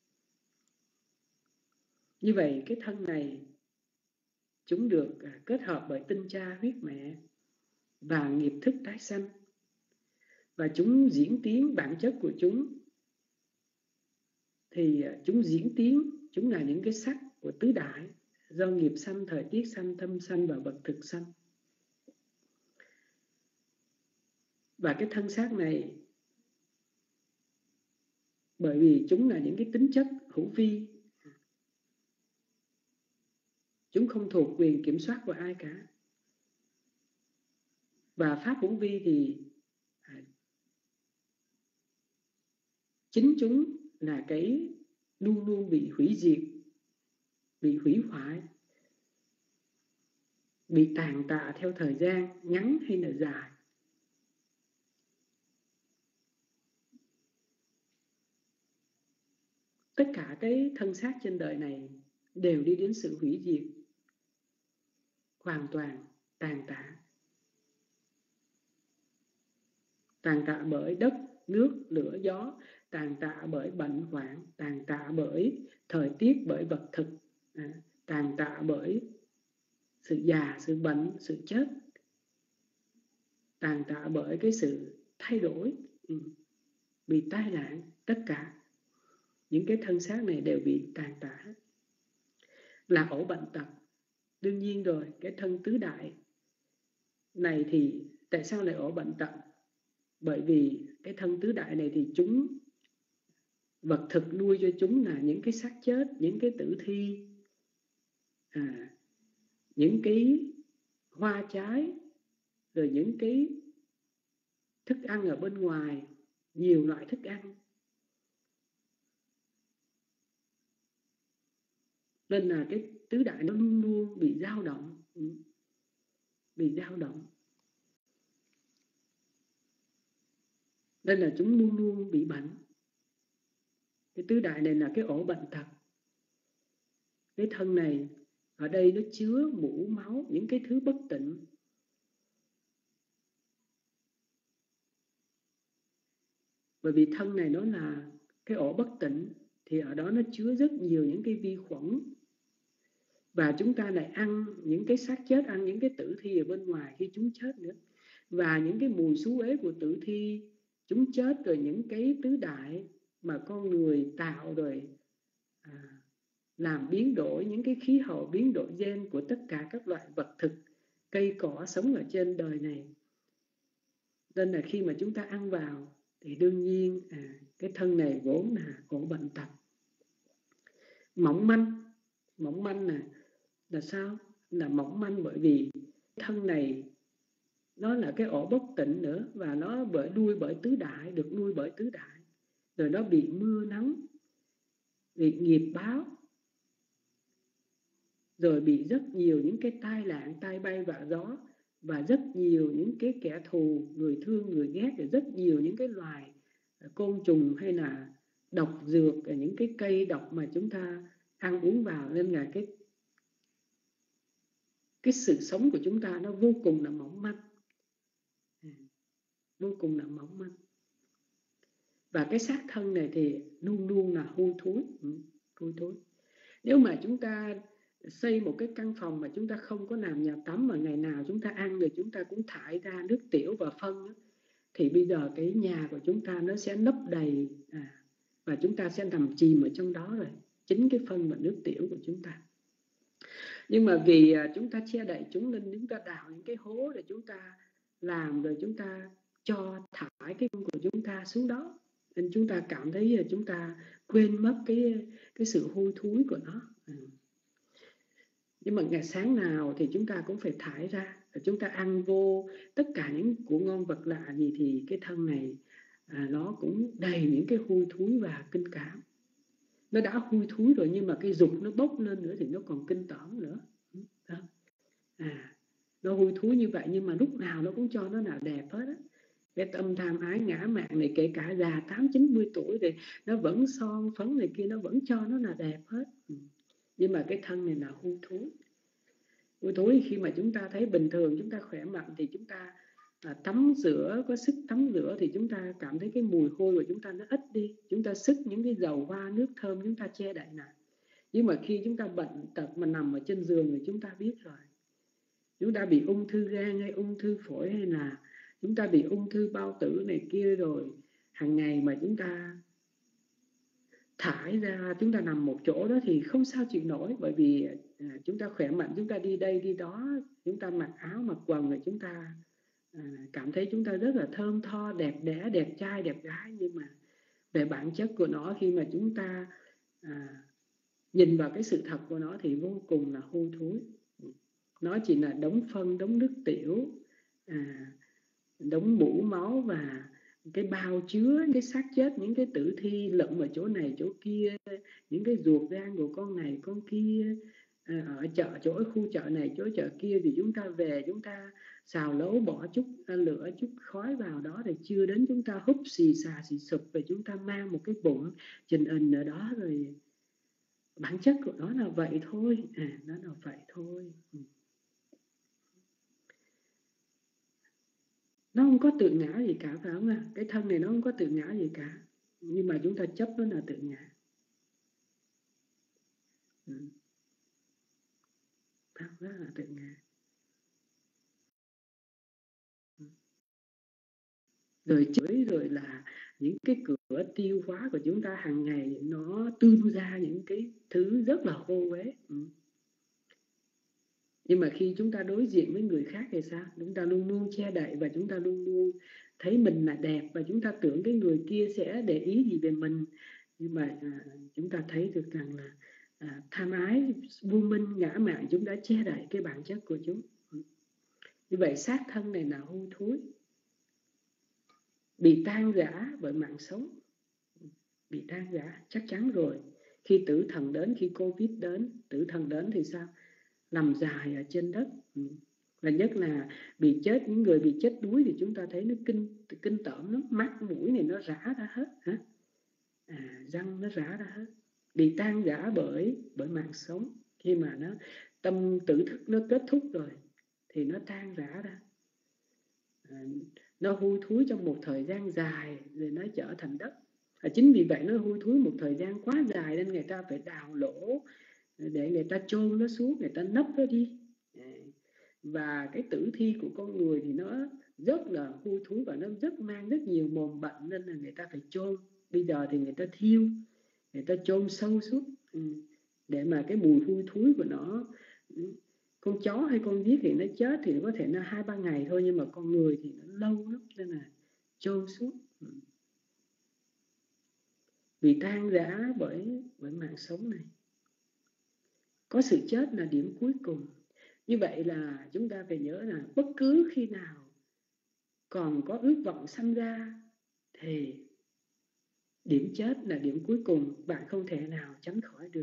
B: Như vậy cái thân này chúng được kết hợp bởi tinh cha huyết mẹ và nghiệp thức tái sanh, và chúng diễn tiến bản chất của chúng thì chúng diễn tiến, chúng là những cái sắc của tứ đại do nghiệp sanh, thời tiết sanh, tâm sanh và vật thực sanh. Và cái thân xác này bởi vì chúng là những cái tính chất hữu vi, chúng không thuộc quyền kiểm soát của ai cả. Và pháp hữu vi thì chính chúng là cái luôn luôn bị hủy diệt, bị hủy hoại, bị tàn tạ theo thời gian ngắn hay là dài. Tất cả cái thân xác trên đời này đều đi đến sự hủy diệt, hoàn toàn tàn tạ. Tàn tạ bởi đất, nước, lửa, gió, tàn tạ bởi bệnh hoạn, tàn tạ bởi thời tiết, bởi vật thực, tàn tạ bởi sự già, sự bệnh, sự chết, tàn tạ bởi cái sự thay đổi, bị tai nạn. Tất cả những cái thân xác này đều bị tàn tạ, là ổ bệnh tật. Đương nhiên rồi, cái thân tứ đại này thì tại sao lại ổ bệnh tật? Bởi vì cái thân tứ đại này thì chúng, vật thực nuôi cho chúng là những cái xác chết, những cái tử thi, những cái hoa trái, rồi những cái thức ăn ở bên ngoài, nhiều loại thức ăn. Nên là cái tứ đại nó luôn luôn bị dao động, bị dao động. Nên là chúng luôn luôn bị bệnh. Cái tứ đại này là cái ổ bệnh tật. Cái thân này ở đây nó chứa mũ máu, những cái thứ bất tịnh. Bởi vì thân này nó là cái ổ bất tịnh, thì ở đó nó chứa rất nhiều những cái vi khuẩn. Và chúng ta lại ăn những cái xác chết, ăn những cái tử thi ở bên ngoài khi chúng chết nữa. Và những cái mùi xú uế của tử thi, chúng chết, rồi những cái tứ đại mà con người tạo rồi làm biến đổi, những cái khí hậu biến đổi gen của tất cả các loại vật thực, cây cỏ sống ở trên đời này. Nên là khi mà chúng ta ăn vào thì đương nhiên cái thân này vốn là ổ bệnh tật. Mỏng manh là sao? Là mỏng manh bởi vì thân này nó là cái ổ bất tịnh nữa, và nó nuôi bởi tứ đại, được nuôi bởi tứ đại. Rồi nó bị mưa nắng, bị nghiệp báo, rồi bị rất nhiều những cái tai nạn, tai bay vạ gió, và rất nhiều những cái kẻ thù, người thương, người ghét, rồi rất nhiều những cái loài côn trùng hay là độc dược, những cái cây độc mà chúng ta ăn uống vào. Nên là cái sự sống của chúng ta nó vô cùng là mỏng manh, vô cùng là mỏng manh. Và cái xác thân này thì luôn luôn là hôi thối. Nếu mà chúng ta xây một cái căn phòng mà chúng ta không có làm nhà tắm, mà ngày nào chúng ta ăn rồi chúng ta cũng thải ra nước tiểu và phân, thì bây giờ cái nhà của chúng ta nó sẽ nấp đầy, và chúng ta sẽ nằm chìm ở trong đó rồi, chính cái phân và nước tiểu của chúng ta. Nhưng mà vì chúng ta che đậy chúng, nên chúng ta đào những cái hố để chúng ta làm, rồi chúng ta cho thải cái phân của chúng ta xuống đó. Nên chúng ta cảm thấy là chúng ta quên mất cái sự hôi thối của nó. Nhưng mà ngày sáng nào thì chúng ta cũng phải thải ra, rồi chúng ta ăn vô tất cả những của ngon vật lạ gì, thì cái thân này nó cũng đầy những cái hôi thối và kinh cảm. Nó đã hôi thối rồi, nhưng mà cái dục nó bốc lên nữa thì nó còn kinh tởm nữa. Nó hôi thối như vậy, nhưng mà lúc nào nó cũng cho nó là đẹp hết á. Cái tâm tham ái ngã mạn này, kể cả già 80-90 tuổi thì nó vẫn son phấn này kia, nó vẫn cho nó là đẹp hết. Nhưng mà cái thân này là hôi thối. Hôi thối khi mà chúng ta thấy bình thường, chúng ta khỏe mạnh thì chúng ta tắm rửa, có sức tắm rửa thì chúng ta cảm thấy cái mùi hôi của chúng ta nó ít đi. Chúng ta sức những cái dầu hoa, nước thơm chúng ta che đậy lại. Nhưng mà khi chúng ta bệnh tật mà nằm ở trên giường thì chúng ta biết rồi. Chúng ta bị ung thư gan hay ung thư phổi hay là chúng ta bị ung thư bao tử này kia rồi, hàng ngày mà chúng ta thải ra, chúng ta nằm một chỗ đó thì không sao chịu nổi. Bởi vì chúng ta khỏe mạnh, chúng ta đi đây đi đó, chúng ta mặc áo mặc quần rồi chúng ta cảm thấy chúng ta rất là thơm tho, đẹp đẽ, đẹp trai, đẹp gái. Nhưng mà về bản chất của nó, khi mà chúng ta nhìn vào cái sự thật của nó thì vô cùng là hôi thối. Nó chỉ là đống phân, đống nước tiểu, đống mủ máu và cái bao chứa cái xác chết, những cái tử thi lẫn ở chỗ này chỗ kia, những cái ruột gan của con này con kia, ở chợ, chỗ khu chợ này chỗ chợ kia, thì chúng ta về chúng ta xào nấu, bỏ chút lửa chút khói vào đó, thì chưa đến chúng ta húp xì xà xì sụp, và chúng ta mang một cái bụng trình hình ở đó rồi. Bản chất của nó là vậy thôi, nó là vậy thôi. Nó không có tự ngã gì cả, phải không ạ? Cái thân này nó không có tự ngã gì cả, nhưng mà chúng ta chấp nó là tự ngã. Đó là tự ngã. Rồi chửi, rồi là những cái cửa tiêu hóa của chúng ta hàng ngày nó tuôn ra những cái thứ rất là hô uế. Nhưng mà khi chúng ta đối diện với người khác thì sao? Chúng ta luôn luôn che đậy, và chúng ta luôn luôn thấy mình là đẹp, và chúng ta tưởng cái người kia sẽ để ý gì về mình. Nhưng mà chúng ta thấy được rằng là tham ái, vô minh, ngã mạn, chúng đã che đậy cái bản chất của chúng. Như vậy xác thân này là hôi thối, bị tan rã bởi mạng sống. Bị tan rã chắc chắn rồi. Khi tử thần đến, khi Covid đến, tử thần đến thì sao? Nằm dài ở trên đất. Và nhất là bị chết, những người bị chết đuối thì chúng ta thấy nó kinh tởm lắm. Mắt mũi này nó rã ra hết, răng nó rã ra hết. Bị tan rã bởi mạng sống. Khi mà nó tâm tử thức nó kết thúc rồi thì nó tan rã ra, nó hôi thối trong một thời gian dài rồi nó trở thành đất. Chính vì vậy nó hôi thối một thời gian quá dài nên người ta phải đào lỗ để người ta chôn nó xuống, người ta nấp nó đi. Và cái tử thi của con người thì nó rất là hôi thối và nó mang rất nhiều mầm bệnh, nên là người ta phải chôn. Bây giờ thì người ta thiêu, người ta chôn sâu xuống để mà cái mùi hôi thối của nó. Con chó hay con viết thì nó chết thì có thể nó 2-3 ngày thôi, nhưng mà con người thì nó lâu lắm, nên là chôn xuống. Vì tan rã bởi mạng sống này. Có sự chết là điểm cuối cùng. Như vậy là chúng ta phải nhớ là bất cứ khi nào còn có ước vọng sanh ra thì điểm chết là điểm cuối cùng, bạn không thể nào tránh khỏi được.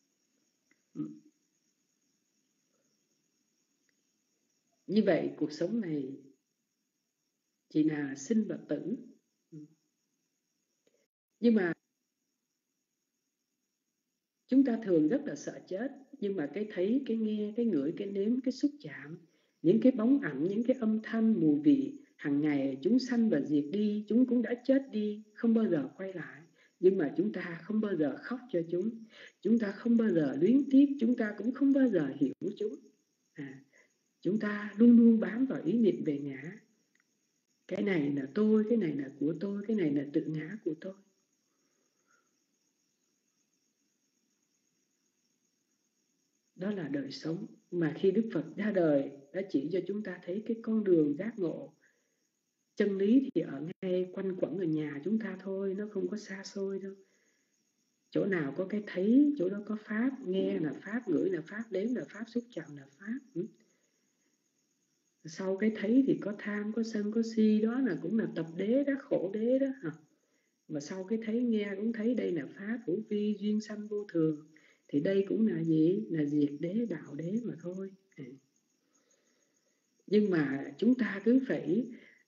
B: Như vậy cuộc sống này chỉ là sinh và tử. Nhưng mà chúng ta thường rất là sợ chết. Nhưng mà cái thấy, cái nghe, cái ngửi, cái nếm, cái xúc chạm, những cái bóng ảnh, những cái âm thanh, mùi vị hàng ngày chúng sanh và diệt đi. Chúng cũng đã chết đi, không bao giờ quay lại. Nhưng mà chúng ta không bao giờ khóc cho chúng. Chúng ta không bao giờ luyến tiếc. Chúng ta cũng không bao giờ hiểu chúng. Chúng ta luôn luôn bám vào ý niệm về ngã. Cái này là tôi, cái này là của tôi, cái này là tự ngã của tôi. Đó là đời sống mà khi Đức Phật ra đời đã chỉ cho chúng ta thấy cái con đường giác ngộ. Chân lý thì ở ngay quanh quẩn ở nhà chúng ta thôi, nó không có xa xôi đâu. Chỗ nào có cái thấy, chỗ đó có Pháp. Nghe là Pháp, ngửi là Pháp, đếm là Pháp, xúc chạm là Pháp. Sau cái thấy thì có tham, có sân, có si, đó là cũng là tập đế đó, khổ đế đó. Và sau cái thấy nghe cũng thấy đây là Pháp, hữu vi, duyên sanh vô thường. Thì đây cũng là gì? Là diệt đế, đạo đế mà thôi. Nhưng mà chúng ta cứ phải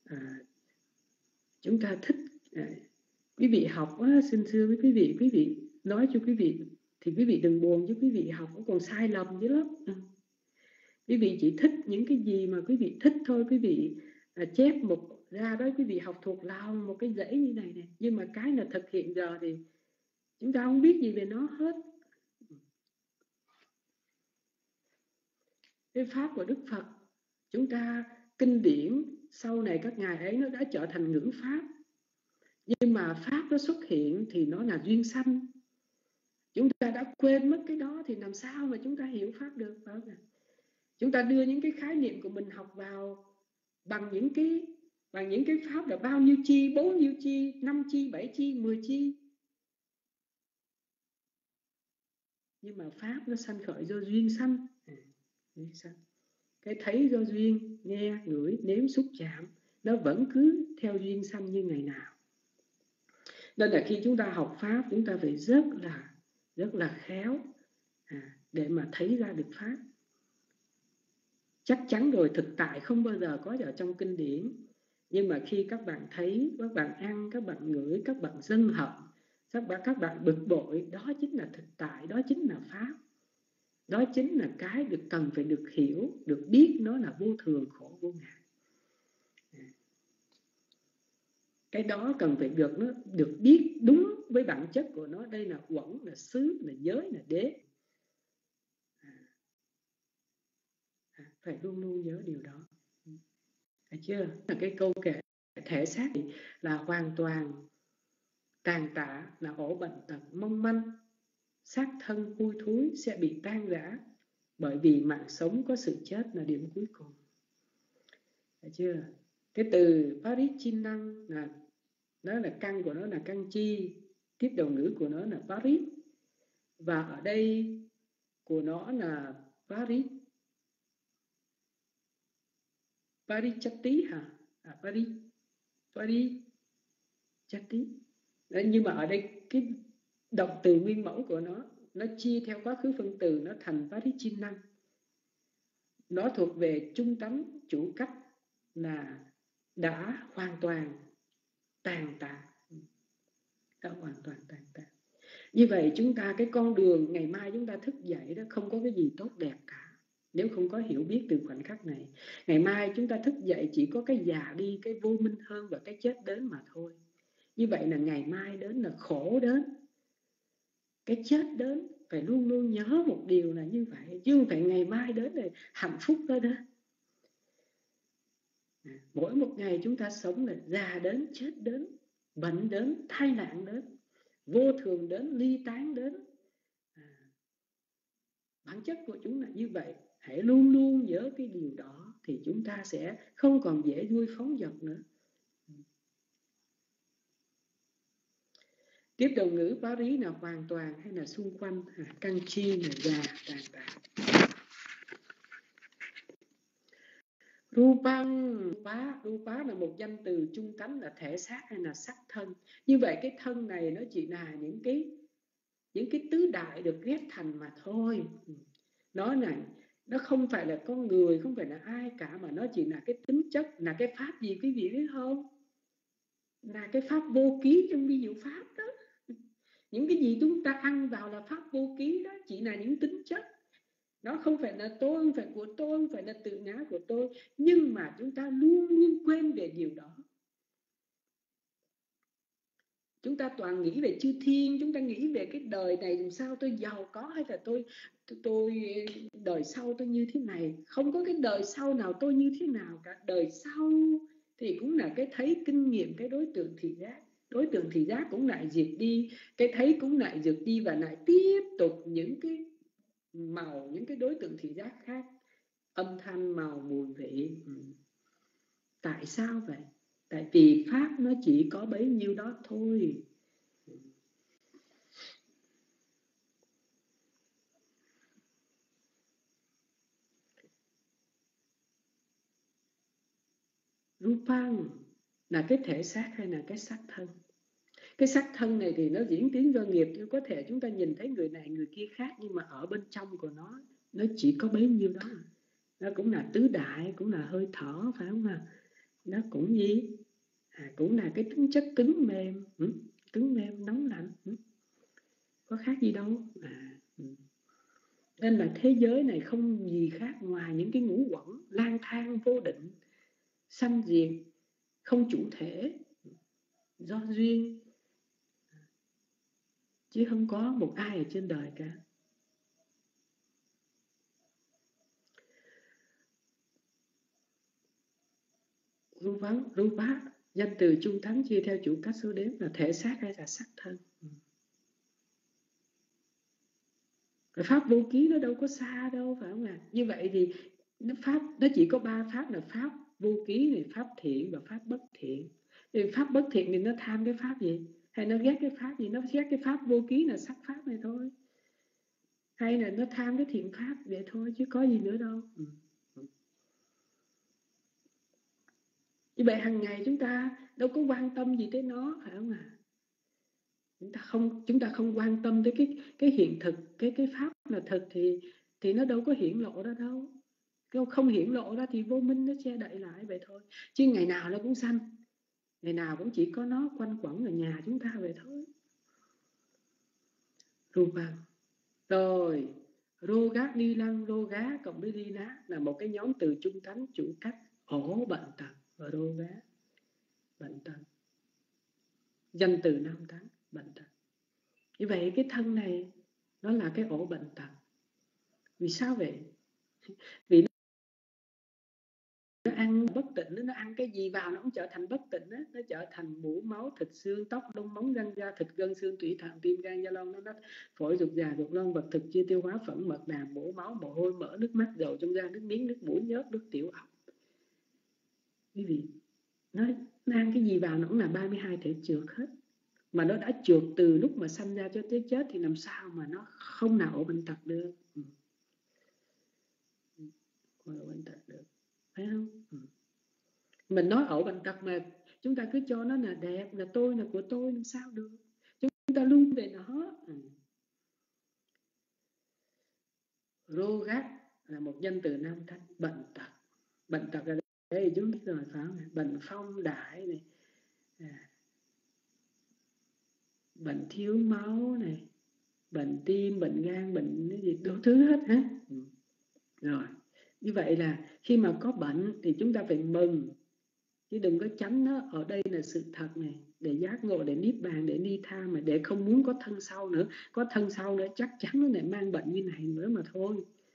B: chúng ta thích quý vị học xin thưa với quý vị nói cho quý vị thì quý vị đừng buồn, chứ quý vị học cũng còn sai lầm dữ lắm. Quý vị chỉ thích những cái gì mà quý vị thích thôi. Quý vị chép một ra đó, quý vị học thuộc lòng một cái dãy như này này, nhưng mà cái là thực hiện giờ thì chúng ta không biết gì về nó hết. Cái pháp của Đức Phật, chúng ta kinh điển sau này các ngài ấy nó đã trở thành ngữ pháp, nhưng mà pháp nó xuất hiện thì nó là duyên sanh. Chúng ta đã quên mất cái đó thì làm sao mà chúng ta hiểu pháp được, phải không? Chúng ta đưa những cái khái niệm của mình học vào bằng những cái pháp là bao nhiêu chi, 4 nhiêu chi, 5 chi, 7 chi, 10 chi. Nhưng mà pháp nó sanh khởi do duyên sanh. Cái thấy do duyên, nghe, ngửi, nếm, xúc, chạm, nó vẫn cứ theo duyên sanh như ngày nào. Nên là khi chúng ta học pháp, chúng ta phải rất là khéo để mà thấy ra được pháp. Chắc chắn rồi, thực tại không bao giờ có ở trong kinh điển. Nhưng mà khi các bạn thấy, các bạn ăn, các bạn ngửi, các bạn dâng hận, các bạn bực bội, đó chính là thực tại, đó chính là pháp. Đó chính là cái cần phải được hiểu, được biết nó là vô thường, khổ, vô ngã. Cái đó cần phải được biết đúng với bản chất của nó. Đây là uẩn, là xứ, là giới, là đế. Phải luôn luôn nhớ điều đó. Thấy chưa? Là cái câu kệ thể xác là hoàn toàn tàn tạ, là ổ bệnh tật mong manh. Xác thân hôi thối sẽ bị tan rã, bởi vì mạng sống có sự chết là điểm cuối cùng. Thấy chưa? Cái từ Parichinnăng là nó là căn của nó là căn chi, tiếp đầu ngữ của nó là Parit, và ở đây của nó là Parichatti hả? Parichatti. Nhưng mà ở đây cái động từ nguyên mẫu của nó chia theo quá khứ phân từ, nó thành Parichinnăng. Nó thuộc về trung tánh chủ cách, là đã hoàn toàn tàn tạ. Đã hoàn toàn tàn tạ. Như vậy chúng ta, cái con đường ngày mai chúng ta thức dậy đó, không có cái gì tốt đẹp cả, nếu không có hiểu biết từ khoảnh khắc này. Ngày mai chúng ta thức dậy chỉ có cái già đi, cái vô minh hơn và cái chết đến mà thôi. Như vậy là ngày mai đến là khổ đến, cái chết đến. Phải luôn luôn nhớ một điều là như vậy, chứ không phải ngày mai đến là hạnh phúc tới đó. Mỗi một ngày chúng ta sống là già đến, chết đến, bệnh đến, tai nạn đến, vô thường đến, ly tán đến. Bản chất của chúng là như vậy. Hãy luôn luôn nhớ cái điều đó thì chúng ta sẽ không còn dễ vui phóng dật nữa. Tiếp đầu ngữ Pari là hoàn toàn hay là xung quanh, căn chi là già, tàn tạ. Rupa là một danh từ trung tánh, là thể xác hay là sắc thân. Như vậy cái thân này nó chỉ là những cái tứ đại được ghép thành mà thôi. Nó không phải là con người, không phải là ai cả, mà nó chỉ là cái tính chất, là cái pháp gì quý vị biết không? Là cái pháp vô ký trong vi diệu pháp đó. Những cái gì chúng ta ăn vào là pháp vô ký đó, chỉ là những tính chất. Nó không phải là tôi, không phải của tôi, không phải là tự ngã của tôi. Nhưng mà chúng ta luôn luôn quên về điều đó. Chúng ta toàn nghĩ về chư thiên, chúng ta nghĩ về cái đời này làm sao tôi giàu có, hay là tôi đời sau tôi như thế này. Không có cái đời sau nào tôi như thế nào cả. Đời sau thì cũng là cái thấy kinh nghiệm cái đối tượng thị giác. Đối tượng thị giác cũng lại diệt đi, cái thấy cũng lại diệt đi, và lại tiếp tục những cái màu, những cái đối tượng thị giác khác, âm thanh, màu, mùi vị. Tại sao vậy? Tại vì pháp nó chỉ có bấy nhiêu đó thôi. Rupang là cái thể xác hay là cái sắc thân? Cái sắc thân này thì nó diễn tiến do nghiệp, chứ có thể chúng ta nhìn thấy người này người kia khác, nhưng mà ở bên trong của nó chỉ có bấy nhiêu đó. Nó cũng là tứ đại, cũng là hơi thở, phải không ạ? Nó cũng gì? Cũng là cái tính chất cứng mềm, nóng lạnh. Có khác gì đâu. Nên là thế giới này không gì khác ngoài những cái ngũ uẩn lang thang vô định, sanh diệt, không chủ thể, do duyên, chứ không có một ai ở trên đời cả. Rupa, danh từ chung thắng chia theo chủ cách số đếm là thể xác hay là sắc thân. Pháp vô ký nó đâu có xa đâu, phải không ạ? Như vậy thì pháp nó chỉ có 3 pháp là pháp vô ký này, pháp thiện và pháp bất thiện. Thì pháp bất thiện thì nó tham cái pháp gì? Hay nó ghét cái pháp gì? Nó ghét cái pháp vô ký là sắc pháp này thôi. Hay là nó tham cái thiện pháp vậy thôi, chứ có gì nữa đâu. Như vậy hàng ngày chúng ta đâu có quan tâm gì tới nó, phải không ạ? Chúng ta không quan tâm tới cái hiện thực, cái pháp là thực thì nó đâu có hiển lộ ra đâu. Không hiển lộ ra thì vô minh nó che đậy lại vậy thôi. Chứ ngày nào nó cũng sanh, ngày nào cũng chỉ có nó quanh quẩn ở nhà chúng ta vậy thôi. Rupa. Rồi Rogat Ni Lăng, Roga cộng với Lina là một cái nhóm từ trung tánh chủ cách ổ bệnh tật. Và Roga bệnh tật, danh từ nam tánh bệnh tật. Như vậy cái thân này nó là cái ổ bệnh tật. Vì sao vậy? Vì nó ăn bất tịnh, nó ăn cái gì vào nó cũng trở thành bất tịnh, nó trở thành mũ máu thịt xương tóc lông móng răng da thịt gân xương tủy thận tim gan da lông nó phổi ruột già ruột lông vật thực chia tiêu hóa phẫn mật đàm mổ máu mồ hôi mỡ nước mắt dầu trong da nước miếng nước mũi nhớt nước tiểu ọc. Quý vị, nó ăn cái gì vào nó cũng là 32 thể trượt hết. Mà nó đã trượt từ lúc mà sanh ra cho tới chết thì làm sao mà nó không nào ổ bệnh tật được. Ổ bệnh tật được, phải không? Mình nói ổ bệnh tật mà chúng ta cứ cho nó là đẹp, là tôi, là của tôi, làm sao được? Chúng ta luôn về nó. Rogat là một danh từ nam thanh, bệnh tật. Bệnh tật là đây chúng biết rồi, phải không? Bệnh phong đại này, bệnh thiếu máu này, bệnh tim, bệnh gan, bệnh cái gì đủ thứ hết hả? Rồi, như vậy là khi mà có bệnh thì chúng ta phải mừng, chứ đừng có tránh nó. Ở đây là sự thật này, để giác ngộ, để niết bàn, để ni tha, mà để không muốn có thân sau nữa. Có thân sau nữa chắc chắn nó lại mang bệnh như này nữa mà thôi.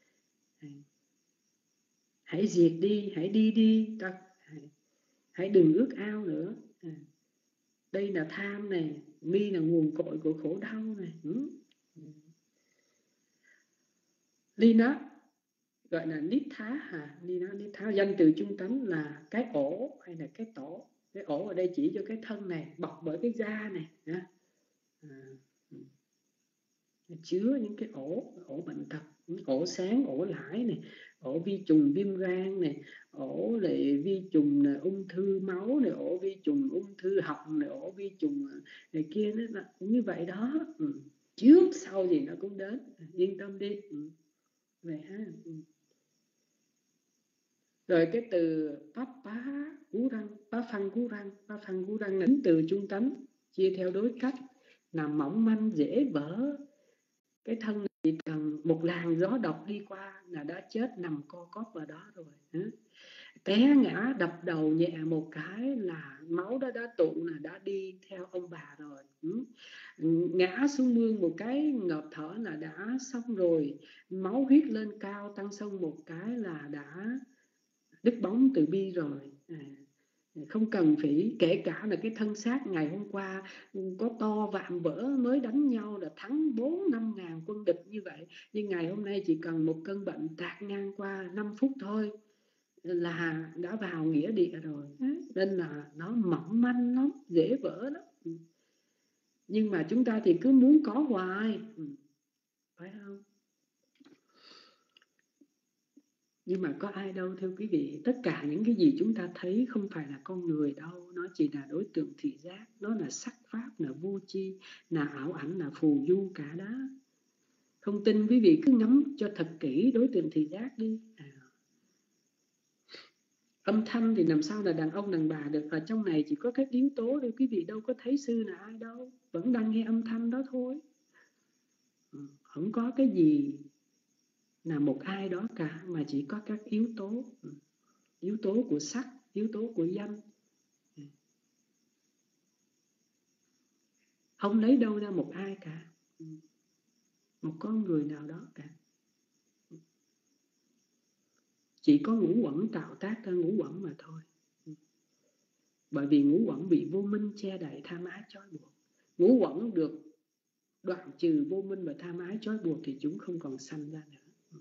B: Hãy diệt đi, hãy đi đi, hãy đừng ước ao nữa. Đây là tham này, mi là nguồn cội của khổ đau này. Lina gọi là Nitha, Nitha danh từ trung tánh là cái ổ hay là cái tổ. Cái ổ ở đây chỉ cho cái thân này, bọc bởi cái da này, chứa những cái ổ bệnh tật, ổ sáng, ổ lãi này, ổ vi trùng viêm gan này, ổ lại vi trùng này, ung thư máu này, ổ vi trùng ung thư họng này, ổ vi trùng này kia, nó là như vậy đó. Trước sau gì nó cũng đến, yên tâm đi. Vậy ha. Rồi cái từ Papa Cú Răng, Pa Phăng Cú Răng là từ trung tánh chia theo đối cách, nằm mỏng manh dễ vỡ. Cái thân này chỉ cần một làn gió độc đi qua là đã chết, nằm co cóp vào đó rồi. Té ngã đập đầu nhẹ một cái là máu đó đã tụ, là đã đi theo ông bà rồi. Ngã xuống mương một cái ngợp thở là đã xong rồi. Máu huyết lên cao tăng sông một cái là đã đứt bóng từ bi rồi. Không cần phải, kể cả là cái thân xác ngày hôm qua có to vạm vỡ mới đánh nhau là thắng 4-5 ngàn quân địch như vậy, nhưng ngày hôm nay chỉ cần một cơn bệnh tạt ngang qua 5 phút thôi là đã vào nghĩa địa rồi. Nên là nó mỏng manh lắm, dễ vỡ lắm. Nhưng mà chúng ta thì cứ muốn có hoài, phải không? Nhưng mà có ai đâu thưa quý vị. Tất cả những cái gì chúng ta thấy không phải là con người đâu. Nó chỉ là đối tượng thị giác. Nó là sắc pháp, là vô tri, là ảo ảnh, là phù du cả đó. Không tin quý vị cứ ngắm cho thật kỹ đối tượng thị giác đi. Âm thanh thì làm sao là đàn ông đàn bà được. Ở trong này chỉ có các yếu tố thôi. Quý vị đâu có thấy sư là ai đâu. Vẫn đang nghe âm thanh đó thôi. Không có cái gì là một ai đó cả, mà chỉ có các yếu tố của sắc, yếu tố của danh. Không lấy đâu ra một ai cả, một con người nào đó cả. Chỉ có ngũ uẩn tạo tác ra ngũ uẩn mà thôi. Bởi vì ngũ uẩn bị vô minh che đậy, tham ái trói buộc. Ngũ uẩn được đoạn trừ vô minh và tham ái trói buộc thì chúng không còn sanh ra nữa.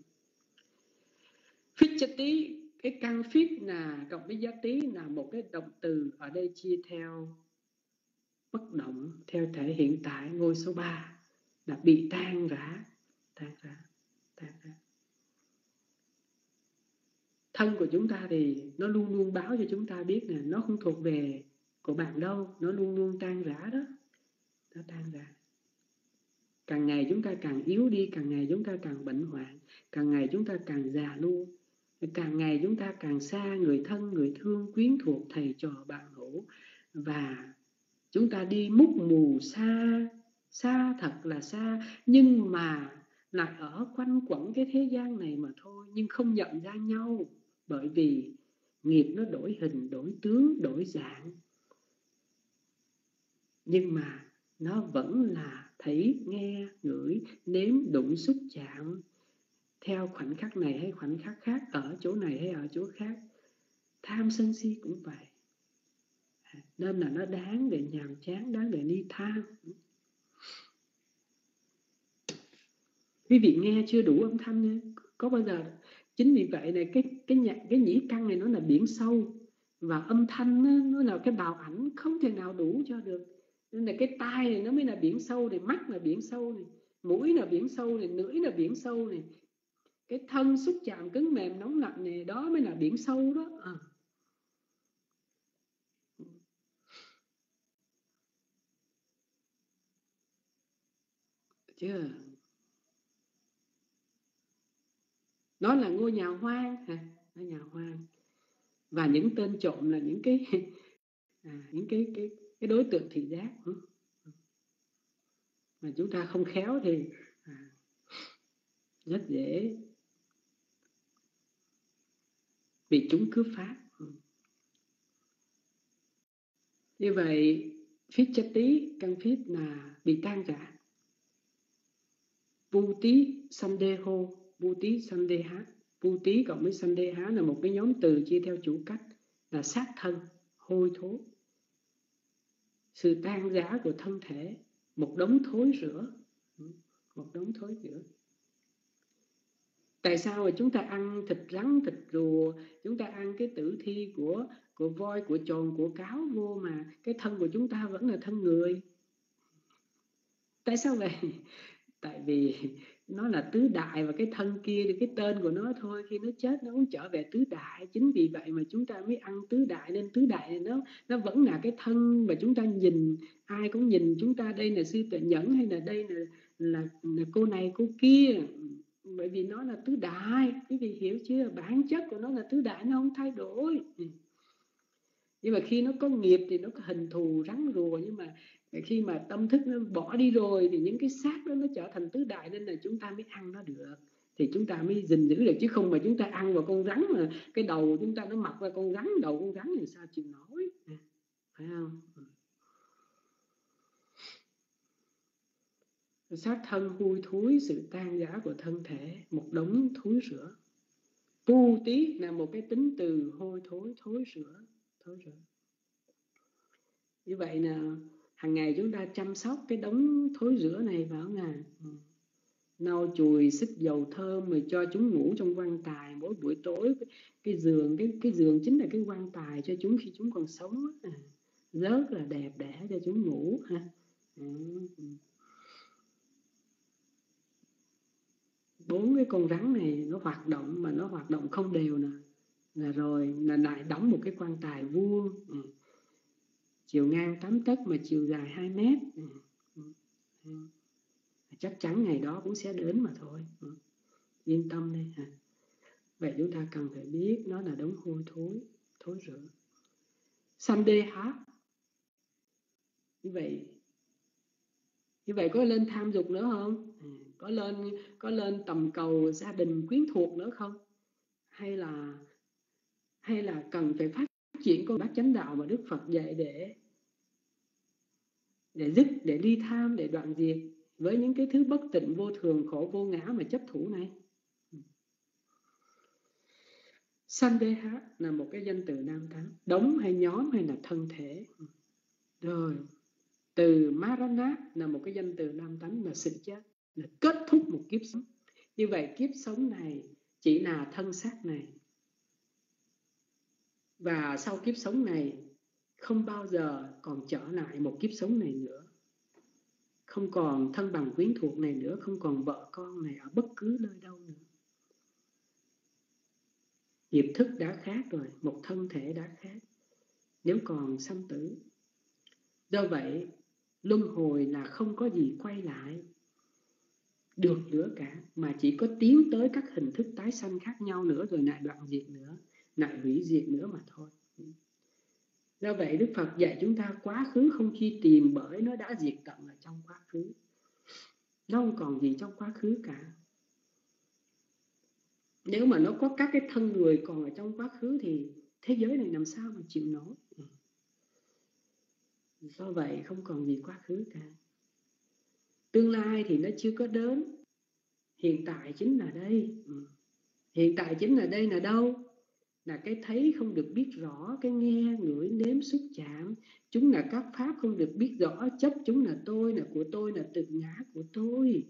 B: Phichati, cái căn phít là cộng với giá tí là một cái động từ ở đây chia theo bất động, theo thể hiện tại. Ngôi số 3 là bị tan rã. Thân của chúng ta thì nó luôn luôn báo cho chúng ta biết là nó không thuộc về của bạn đâu, nó luôn luôn tan rã đó. Nó tan rã. Càng ngày chúng ta càng yếu đi, càng ngày chúng ta càng bệnh hoạn, càng ngày chúng ta càng già nua, càng ngày chúng ta càng xa người thân, người thương, quyến thuộc, thầy trò, bạn hữu. Và chúng ta đi mút mù xa, xa thật là xa, nhưng mà lại ở quanh quẩn cái thế gian này mà thôi, nhưng không nhận ra nhau. Bởi vì nghiệp nó đổi hình, đổi tướng, đổi dạng, nhưng mà nó vẫn là thấy, nghe, ngửi, nếm, đụng, xúc, chạm, theo khoảnh khắc này hay khoảnh khắc khác, ở chỗ này hay ở chỗ khác. Tham sân si cũng vậy. Nên là nó đáng để nhàm chán, đáng để ni tham. Quý vị nghe chưa đủ âm thanh nữa. Có bao giờ? Chính vì vậy này, cái nhĩ căn này nó là biển sâu, và âm thanh nó là cái bào ảnh không thể nào đủ cho được. Nên là cái tai này nó mới là biển sâu này, mắt là biển sâu này, mũi là biển sâu này, lưỡi là biển sâu này, cái thân xúc chạm cứng mềm nóng lạnh này, đó mới là biển sâu đó. Chưa? Nó là ngôi nhà hoang, ngôi nhà hoang. Và những tên trộm là những cái những cái đối tượng thị giác. Mà chúng ta không khéo thì rất dễ bị chúng cướp phá. Như vậy phít chất tí, căn phít là bị tan rã. Puti Sandeho, Puti Sandeha. Puti cộng với Sandeha là một cái nhóm từ chia theo chủ cách là sát thân, hôi thối. Sự tan rã của thân thể, một đống thối rữa. Một đống thối rữa. Tại sao mà chúng ta ăn thịt rắn, thịt rùa, chúng ta ăn cái tử thi của voi, của trồn, của cáo vô mà cái thân của chúng ta vẫn là thân người? Tại sao vậy? Tại vì nó là tứ đại, và cái thân kia thì cái tên của nó thôi, khi nó chết nó cũng trở về tứ đại. Chính vì vậy mà chúng ta mới ăn tứ đại, nên tứ đại này nó vẫn là cái thân mà chúng ta nhìn, ai cũng nhìn chúng ta, đây là sư Tuệ Nhẫn hay là đây là cô này cô kia, bởi vì nó là tứ đại. Quý vị hiểu chưa? Bản chất của nó là tứ đại, nó không thay đổi. Nhưng mà khi nó có nghiệp thì nó có hình thù rắn rùa, nhưng mà khi mà tâm thức nó bỏ đi rồi thì những cái xác đó nó trở thành tứ đại, nên là chúng ta mới ăn nó được, thì chúng ta mới gìn giữ được. Chứ không mà chúng ta ăn vào con rắn mà cái đầu chúng ta nó mọc ra con rắn, đầu con rắn thì sao chịu nổi, phải không? Xác thân hôi thối, sự tan rã của thân thể, một đống thối rữa. Pu tí là một cái tính từ hôi thối, thối rữa. Như vậy là hàng ngày chúng ta chăm sóc cái đống thối rữa này vào ngà, lau chùi, xịt dầu thơm, rồi cho chúng ngủ trong quan tài mỗi buổi tối. Cái giường chính là cái quan tài cho chúng khi chúng còn sống, rất là đẹp đẽ cho chúng ngủ ha. 4 cái con rắn này nó hoạt động, mà nó hoạt động không đều nè, là rồi là lại đóng một cái quan tài vuông, chiều ngang 8 tấc mà chiều dài 2 mét. Chắc chắn ngày đó cũng sẽ đến mà thôi, yên tâm đi. Vậy chúng ta cần phải biết nó là đống hôi thối, thối rữa. Sandeha. Như vậy có lên tham dục nữa không? có lên tầm cầu gia đình quyến thuộc nữa không? Hay là cần phải phát triển con bát chánh đạo mà Đức Phật dạy để dứt, để ly tham, để đoạn diệt với những cái thứ bất tịnh, vô thường, khổ, vô ngã mà chấp thủ này? Sandeha là một cái danh từ nam tánh, đống hay nhóm hay là thân thể. Rồi từ Marana là một cái danh từ nam tánh, là sự chết, là kết thúc một kiếp sống. Như vậy kiếp sống này chỉ là thân xác này, và sau kiếp sống này không bao giờ còn trở lại một kiếp sống này nữa, không còn thân bằng quyến thuộc này nữa, không còn vợ con này ở bất cứ nơi đâu nữa. Nghiệp thức đã khác rồi, một thân thể đã khác, nếu còn sanh tử. Do vậy luân hồi là không có gì quay lại được nữa cả, mà chỉ có tiến tới các hình thức tái sanh khác nhau nữa, rồi lại đoạn diệt nữa, lại hủy diệt nữa mà thôi. Do vậy Đức Phật dạy chúng ta quá khứ không khi tìm, bởi nó đã diệt tận ở trong quá khứ. Nó không còn gì trong quá khứ cả. Nếu mà nó có các cái thân người còn ở trong quá khứ thì thế giới này làm sao mà chịu nổi. Do vậy không còn gì quá khứ cả. Tương lai thì nó chưa có đến. Hiện tại chính là đây. Hiện tại chính là đây là đâu? Là cái thấy không được biết rõ, cái nghe, ngửi, nếm, xúc, chạm. Chúng là các pháp không được biết rõ, chấp chúng là tôi, là của tôi, là tự ngã của tôi.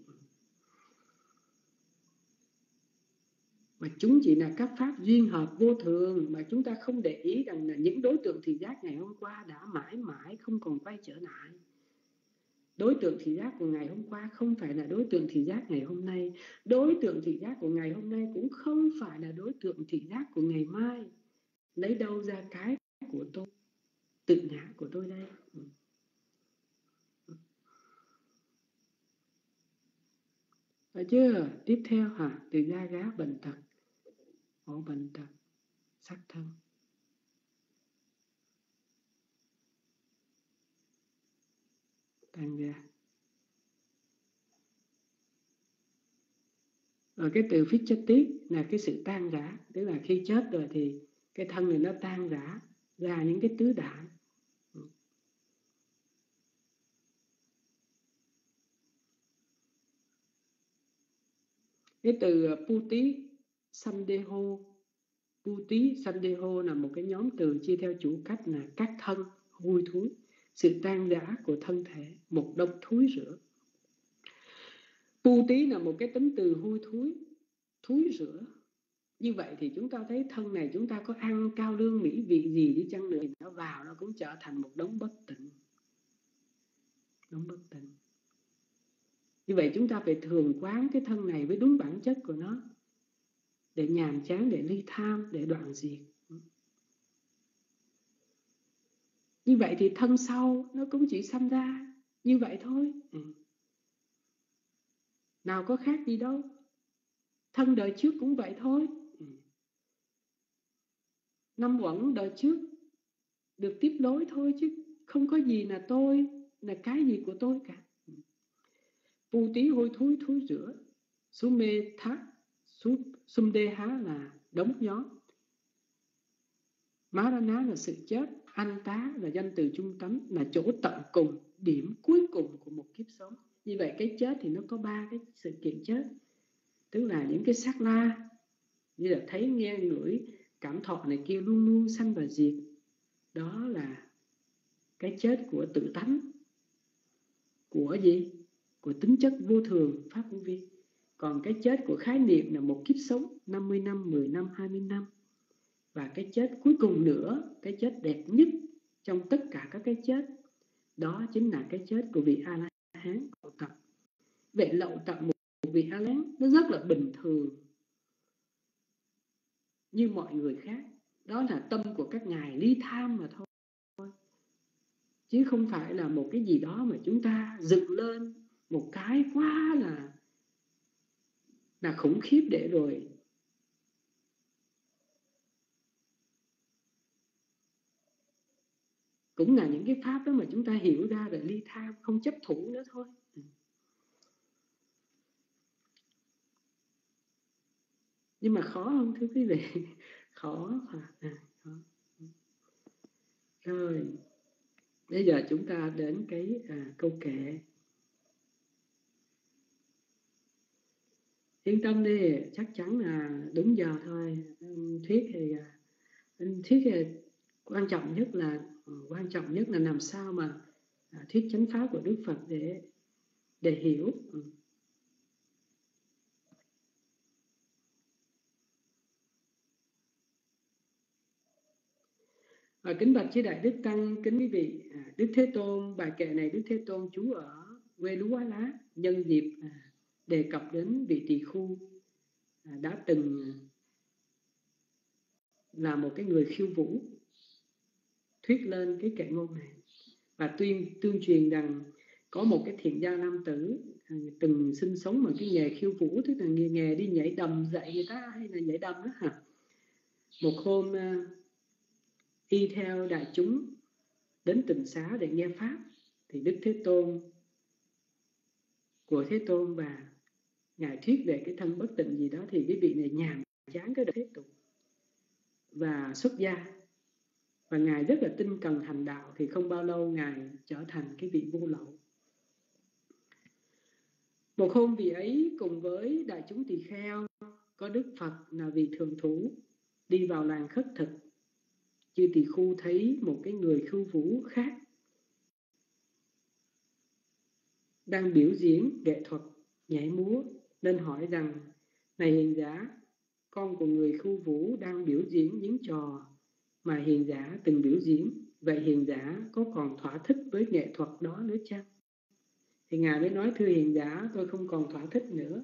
B: Mà chúng chỉ là các pháp duyên hợp vô thường, mà chúng ta không để ý rằng là những đối tượng thị giác ngày hôm qua đã mãi mãi không còn quay trở lại. Đối tượng thị giác của ngày hôm qua không phải là đối tượng thị giác ngày hôm nay. Đối tượng thị giác của ngày hôm nay cũng không phải là đối tượng thị giác của ngày mai. Lấy đâu ra cái của tôi, tự ngã của tôi đây? Phải chưa? Tiếp theo hả? Từ gia gá bệnh tật, khổ bệnh tật, sắc thân. Tan ra. Rồi cái từ phích chất tiết là cái sự tan rã, tức là khi chết rồi thì cái thân này nó tan rã ra những cái tứ đại. Cái từ puti sandeho, puti sandeho là một cái nhóm từ chia theo chủ cách là các thân, hôi thối, sự tan rã của thân thể, một đống thúi rữa. Puti là một cái tính từ hôi thối, thúi rữa. Như vậy thì chúng ta thấy thân này chúng ta có ăn cao lương mỹ vị gì đi chăng nữa, nó vào nó cũng trở thành một đống bất tịnh. Đống bất tịnh. Như vậy chúng ta phải thường quán cái thân này với đúng bản chất của nó, để nhàm chán, để ly tham, để đoạn diệt. Như vậy thì thân sau nó cũng chỉ sanh ra như vậy thôi. Nào có khác gì đâu. Thân đời trước cũng vậy thôi. Năm uẩn đời trước được tiếp nối thôi, chứ không có gì là tôi, là cái gì của tôi cả. Pu tí hôi thối, thối rữa. Sume thá, sumdeha là đống nhóm. Marana là sự chết. Anta là danh từ trung tâm, là chỗ tận cùng, điểm cuối cùng của một kiếp sống. Như vậy cái chết thì nó có 3 cái sự kiện chết. Tức là những cái sát na, như là thấy, nghe, ngửi, cảm thọ này kia luôn luôn sanh và diệt. Đó là cái chết của tự tánh. Của gì? Của tính chất vô thường, pháp vô vi. Còn cái chết của khái niệm là một kiếp sống 50 năm, 10 năm, 20 năm. Và cái chết cuối cùng nữa, cái chết đẹp nhất trong tất cả các cái chết, đó chính là cái chết của vị A-la-hán lậu tận. Vậy lậu tận một vị A-la-hán nó rất là bình thường như mọi người khác. Đó là tâm của các ngài ly tham mà thôi, chứ không phải là một cái gì đó mà chúng ta dựng lên một cái quá là khủng khiếp để rồi cũng là những cái pháp đó mà chúng ta hiểu ra rồi ly tham, không chấp thủ nữa thôi. Nhưng mà khó không thưa quý vị? Khó hả? Khó. Rồi, bây giờ chúng ta đến cái câu kệ. Yên tâm đi, chắc chắn là đúng giờ thôi. Thuyết thì quan trọng nhất là làm sao mà thuyết chánh pháp của Đức Phật để hiểu. Kính bạch chư Đại Đức Tăng, kính quý vị, Đức Thế Tôn, bài kệ này Đức Thế Tôn trú ở quê Lúa Quá Lá, nhân dịp đề cập đến vị tỳ khu đã từng là một cái người khiêu vũ, thuyết lên cái kệ ngôn này và tương truyền rằng có một cái thiện gia nam tử từng sinh sống bằng cái nghề khiêu vũ, tức là nghề đi nhảy đầm dạy người ta hay là nhảy đầm đó hả. Một hôm y theo đại chúng đến tịnh xá để nghe pháp, thì Đức Thế Tôn của Thế Tôn và ngài thuyết về cái thân bất tịnh gì đó, thì cái vị này nhàm chán cái đời thế tục và xuất gia, và ngài rất là tinh cần hành đạo, thì không bao lâu ngài trở thành cái vị vô lậu. Một hôm vị ấy cùng với đại chúng tỳ kheo, có Đức Phật là vị thượng thủ, đi vào làng khất thực. Chư tỳ khu thấy một cái người khiêu vũ khác đang biểu diễn nghệ thuật nhảy múa, nên hỏi rằng: này hiền giả, con của người khiêu vũ đang biểu diễn những trò mà hiền giả từng biểu diễn, vậy hiền giả có còn thỏa thích với nghệ thuật đó nữa chăng? Thì ngài mới nói: thưa hiền giả, tôi không còn thỏa thích nữa.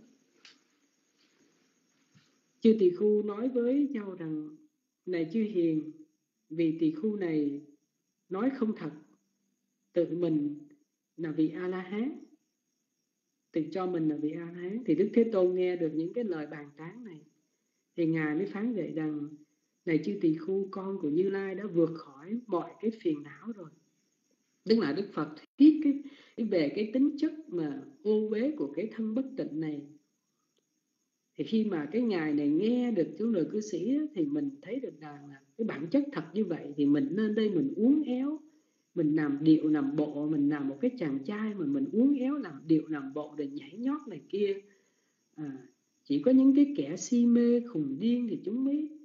B: Chư tỳ khu nói với nhau rằng: này chư hiền, vì tỳ khu này nói không thật, tự mình là vị A-la-hán, tự cho mình là vị A-la-hán. Thì Đức Thế Tôn nghe được những cái lời bàn tán này, thì ngài mới phán dạy rằng: này chư tỳ khu, con của Như Lai đã vượt khỏi mọi cái phiền não rồi. Tức là Đức Phật thuyết về cái tính chất mà ô uế của cái thân bất tịnh này. Thì khi mà cái ngài này nghe được chúng lời cư sĩ thì mình thấy được rằng là cái bản chất thật như vậy, thì mình lên đây mình uốn éo, mình làm điệu làm bộ, mình làm một cái chàng trai mà mình uốn éo làm điệu làm bộ để nhảy nhót này kia. Chỉ có những cái kẻ si mê khùng điên thì chúng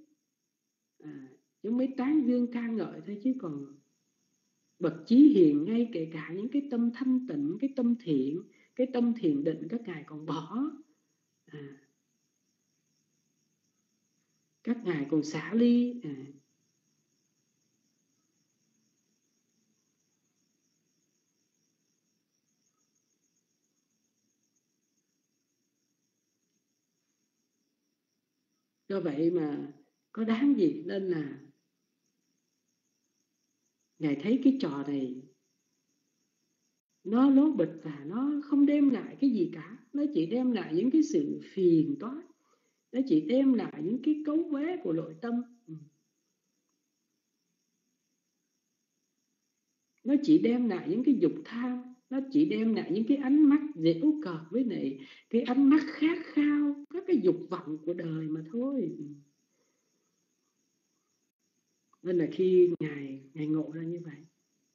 B: mới tán dương ca ngợi thôi, chứ còn bậc chí hiền, ngay kể cả những cái tâm thanh tịnh, cái tâm thiện, cái tâm thiền định, các ngài còn bỏ, các ngài còn xả ly. Do vậy mà có đáng gì, nên là ngài thấy cái trò này nó lố bịch và nó không đem lại cái gì cả, nó chỉ đem lại những cái sự phiền toái, nó chỉ đem lại những cái cấu uế của nội tâm, nó chỉ đem lại những cái dục tham, nó chỉ đem lại những cái ánh mắt giễu cợt với lại cái ánh mắt khát khao, các cái dục vọng của đời mà thôi. Nên là khi ngài ngộ ra như vậy,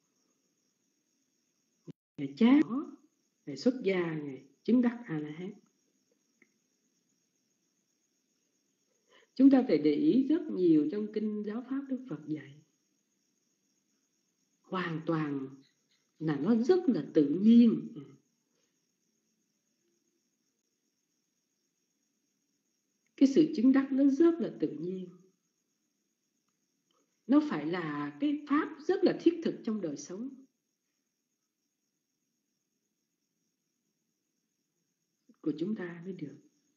B: ngài chát, ngài xuất gia, ngài chứng đắc A-la-hán. Chúng ta phải để ý rất nhiều trong kinh giáo pháp Đức Phật dạy, hoàn toàn là nó rất là tự nhiên. Cái sự chứng đắc nó rất là tự nhiên. Nó phải là cái pháp rất là thiết thực trong đời sống. Của chúng ta mới được.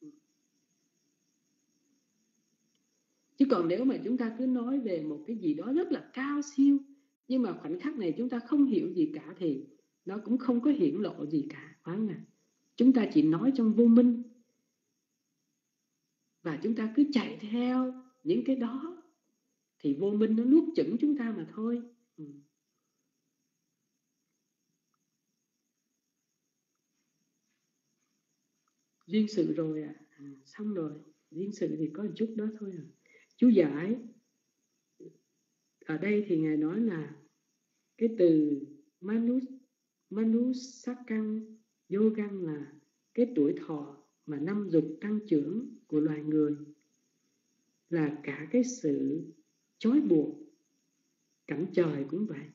B: Chứ còn nếu mà chúng ta cứ nói về một cái gì đó rất là cao siêu, nhưng mà khoảnh khắc này chúng ta không hiểu gì cả, thì nó cũng không có hiển lộ gì cả, phải không nào? Chúng ta chỉ nói trong vô minh, và chúng ta cứ chạy theo những cái đó, thì vô minh nó nuốt chửng chúng ta mà thôi. Duyên sự rồi xong rồi. Riêng sự thì có một chút đó thôi à. Chú giải ở đây thì Ngài nói là cái từ Manusakang Yogang là cái tuổi thọ mà năm dục tăng trưởng của loài người, là cả cái sự trói buộc. Cảnh trời cũng vậy.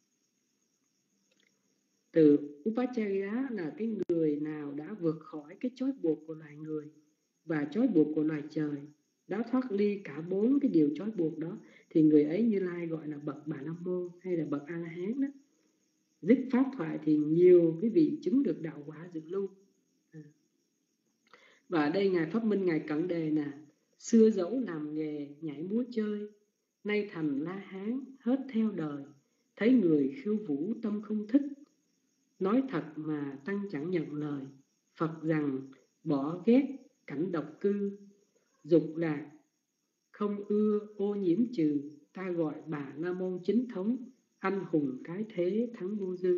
B: Từ Upacharya là cái người nào đã vượt khỏi cái trói buộc của loài người và trói buộc của loài trời, đã thoát ly cả 4 cái điều trói buộc đó, thì người ấy Như Lai gọi là bậc Bà La Môn hay là bậc A La Hán đó. Dứt pháp thoại thì nhiều cái vị chứng được đạo quả dự lưu. Và ở đây Ngài Pháp Minh Ngài cận đề là xưa dẫu làm nghề nhảy múa chơi, nay thành La Hán hết theo đời, thấy người khiêu vũ tâm không thích, nói thật mà tăng chẳng nhận lời. Phật rằng bỏ ghét cảnh độc cư, dục lạc không ưa ô nhiễm trừ, ta gọi Bà La Môn chính thống, anh hùng cái thế thắng vô dư.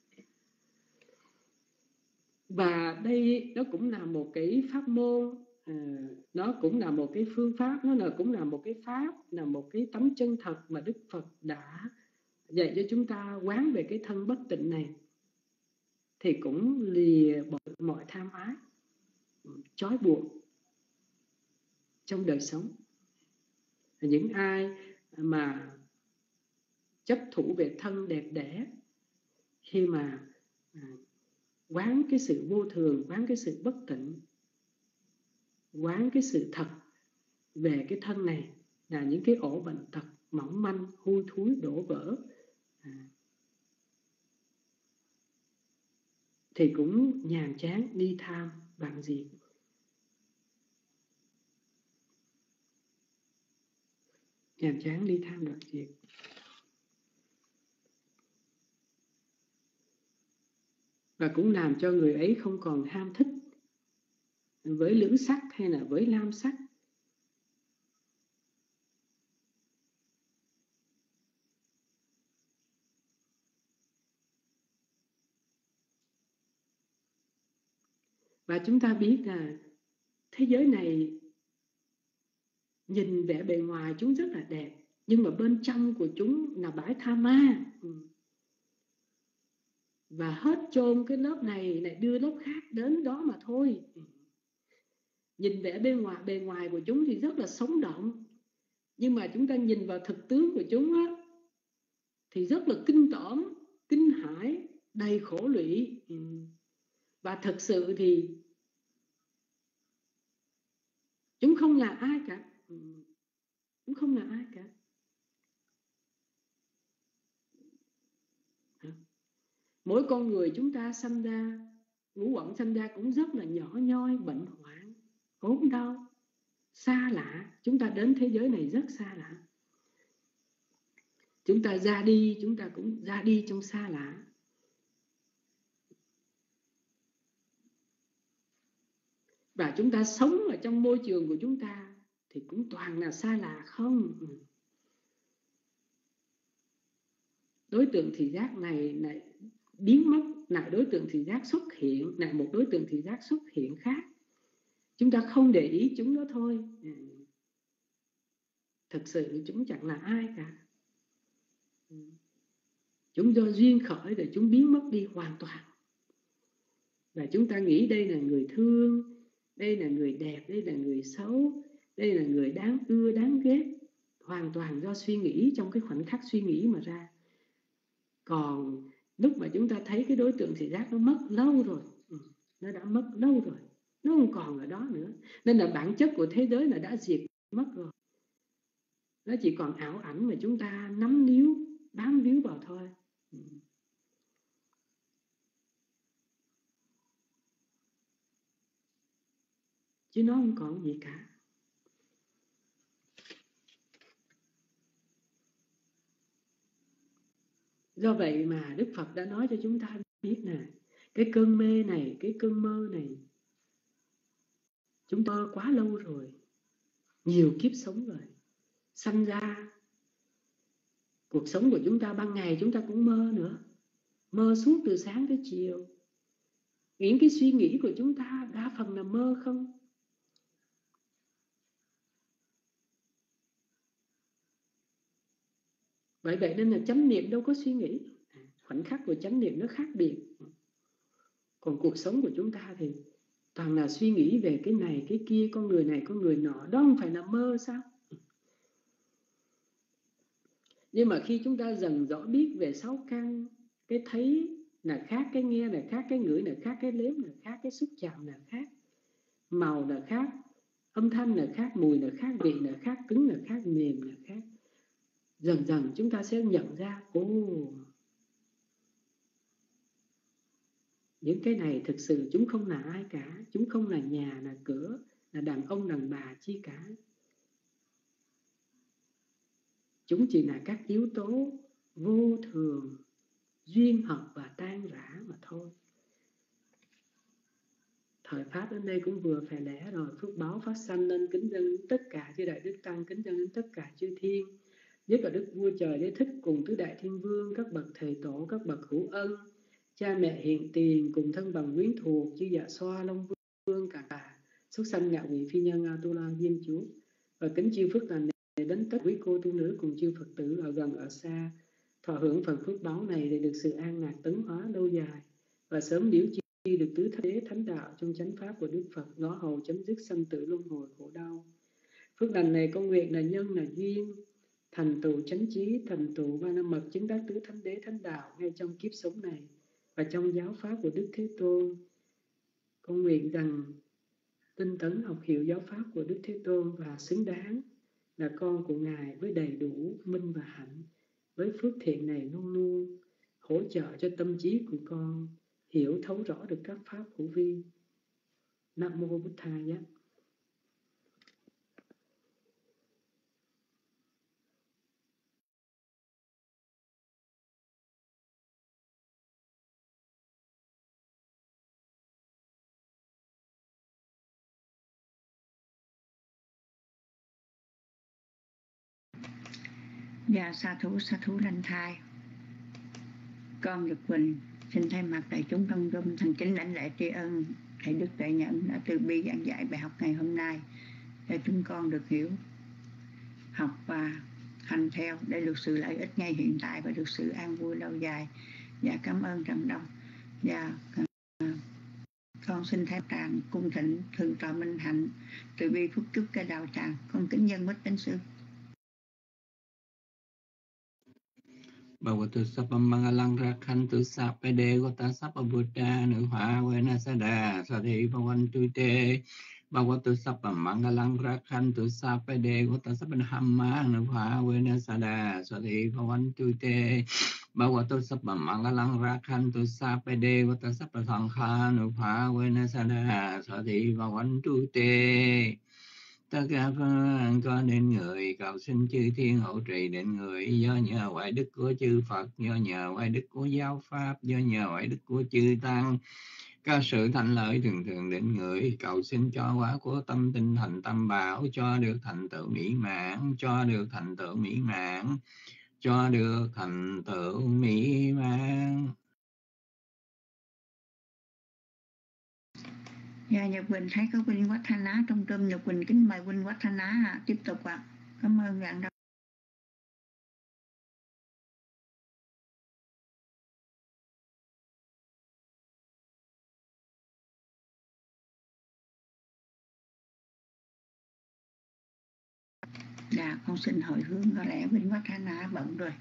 B: Và đây đó cũng là một cái pháp môn, nó cũng là một cái phương pháp, cũng là một cái pháp, là một cái tấm chân thật mà Đức Phật đã dạy cho chúng ta quán về cái thân bất tịnh này, thì cũng lìa bỏ mọi tham ái, trói buộc trong đời sống. Những ai mà chấp thủ về thân đẹp đẽ, khi mà quán cái sự vô thường, quán cái sự bất tịnh, quán cái sự thật về cái thân này, là những cái ổ bệnh tật mỏng manh, hôi thối, đổ vỡ, thì cũng nhàm chán đi tham bằng gì. Nhàm chán đi tham đoạn diệt. Và cũng làm cho người ấy không còn ham thích với lưỡng sắc hay là với lam sắc. Và chúng ta biết là thế giới này nhìn vẻ bề ngoài chúng rất là đẹp, nhưng mà bên trong của chúng là bãi tha ma. Và hết chôn cái lớp này lại đưa lớp khác đến đó mà thôi. Nhìn vẻ bề ngoài của chúng thì rất là sống động, nhưng mà chúng ta nhìn vào thực tướng của chúng á, thì rất là kinh tởm, kinh hãi, đầy khổ lụy. Và thực sự thì chúng không là ai cả. Chúng không là ai cả. Mỗi con người chúng ta sanh ra, ngũ uẩn sanh ra cũng rất là nhỏ nhoi, bệnh hoạn, ốm đau, xa lạ. Chúng ta đến thế giới này rất xa lạ. Chúng ta ra đi, chúng ta cũng ra đi trong xa lạ. Và chúng ta sống ở trong môi trường của chúng ta thì cũng toàn là xa lạ không. Đối tượng thị giác này lại biến mất, lại đối tượng thị giác xuất hiện, lại một đối tượng thị giác xuất hiện khác. Chúng ta không để ý chúng đó thôi. Thực sự chúng chẳng là ai cả. Chúng do duyên khởi rồi chúng biến mất đi hoàn toàn. Và chúng ta nghĩ đây là người thương, đây là người đẹp, đây là người xấu, đây là người đáng ưa, đáng ghét. Hoàn toàn do suy nghĩ, trong cái khoảnh khắc suy nghĩ mà ra. Còn lúc mà chúng ta thấy cái đối tượng thị giác nó mất lâu rồi, nó đã mất lâu rồi, nó không còn ở đó nữa. Nên là bản chất của thế giới là đã diệt mất rồi. Nó chỉ còn ảo ảnh mà chúng ta nắm níu, bám víu vào thôi. Chứ nó không còn gì cả. Do vậy mà Đức Phật đã nói cho chúng ta biết là cái cơn mê này, cái cơn mơ này, chúng ta quá lâu rồi, nhiều kiếp sống rồi. Sanh ra, cuộc sống của chúng ta ban ngày chúng ta cũng mơ nữa. Mơ suốt từ sáng tới chiều. Những cái suy nghĩ của chúng ta đa phần là mơ không. Bởi vậy nên là chánh niệm đâu có suy nghĩ. Khoảnh khắc của chánh niệm nó khác biệt. Còn cuộc sống của chúng ta thì toàn là suy nghĩ về cái này, cái kia, con người này, con người nọ. Đó không phải là mơ sao? Nhưng mà khi chúng ta dần rõ biết về 6 căn, cái thấy là khác, cái nghe là khác, cái ngửi là khác, cái nếm là khác, cái xúc chạm là khác, màu là khác, âm thanh là khác, mùi là khác, vị là khác, cứng là khác, mềm là khác. Dần dần chúng ta sẽ nhận ra, những cái này thực sự chúng không là ai cả, chúng không là nhà, là cửa, là đàn ông, đàn bà chi cả. Chúng chỉ là các yếu tố vô thường, duyên hợp và tan rã mà thôi. Thời Pháp đến đây cũng vừa phải lẽ rồi. Phước báo phát sanh lên kính dân tất cả chư Đại Đức Tăng, kính dân đến tất cả chư Thiên, nhất là Đức Vua Trời Đế Thích cùng tứ Đại Thiên Vương, các bậc thầy tổ, các bậc hữu ân, cha mẹ hiện tiền cùng thân bằng quyến thuộc, chư Dạ Xoa, Long Vương, cả xuất sanh ngạ vị phi nhân A-tu-la Diêm Chúa. Và kính chư phước lành này đến tất quý cô tu nữ cùng chư Phật tử ở gần ở xa, thọ hưởng phần phước báo này để được sự an lạc tấn hóa lâu dài và sớm liễu chi được tứ thế thánh đạo trong chánh pháp của Đức Phật, ngõ hầu chấm dứt sanh tử luân hồi khổ đau. Phước lành này con nguyện là nhân, là duyên, thành tựu chánh trí, thành tựu ba la mật, chứng đắc tứ thánh đế thánh đạo ngay trong kiếp sống này và trong giáo pháp của Đức Thế Tôn. Con nguyện rằng tinh tấn học hiểu giáo pháp của Đức Thế Tôn và xứng đáng là con của Ngài với đầy đủ minh và hạnh. Với phước thiện này luôn luôn hỗ trợ cho tâm trí của con hiểu thấu rõ được các pháp hữu vi. Nam mô Bụt Thaya.
A: Dạ sa thú lành thai. Con Nhật Quỳnh xin thay mặt đại chúng trong room thành kính lãnh lễ tri ân thầy Đức Tuệ Nhẫn đã từ bi giảng dạy bài học ngày hôm nay để chúng con được hiểu, học và hành theo để được sự lợi ích ngay hiện tại và được sự an vui lâu dài. Dạ cảm ơn Trần Đông. Dạ con xin thay tràng cung thỉnh thượng tọa Minh Hạnh từ bi phúc chúc cái đạo tràng. Con kính dân bích đến sư.
H: Bhagavato Sappam Mangalang Rakhantu Sappade Gota Sappa Buddha Nữ Hóa Venasada Sati Bhavantu Te Bhagavato Sappam Mangalang Rakhantu Sappade Gota Sappa Dhamma Nữ Hóa Venasada Sati Bhavantu Te Bhagavato Sappam Mangalang Rakhantu Sappade Gota Sappa Sankha Nữ Hóa Venasada Sati Bhavantu Te. Tất cả phước có đến người cầu xin chư thiên hộ trì đến người, do nhờ ngoại đức của chư Phật, do nhờ ngoại đức của giáo pháp, do nhờ ngoại đức của chư tăng, có sự thành lợi thường thường đến người. Cầu xin cho quả của tâm tinh thành tâm bảo, cho được thành tựu mỹ mãn, cho được thành tựu mỹ mãn, cho được thành tựu mỹ mãn.
A: Dạ Nhật Quỳnh thấy có Quỳnh Quách Thanh Á trong room. Nhật Quỳnh kính mời Quỳnh Quách Thanh Á tiếp tục ạ. Cảm ơn bạn đâu. Dạ con xin hồi hướng, có lẽ Quỳnh Quách Thanh Á bận rồi.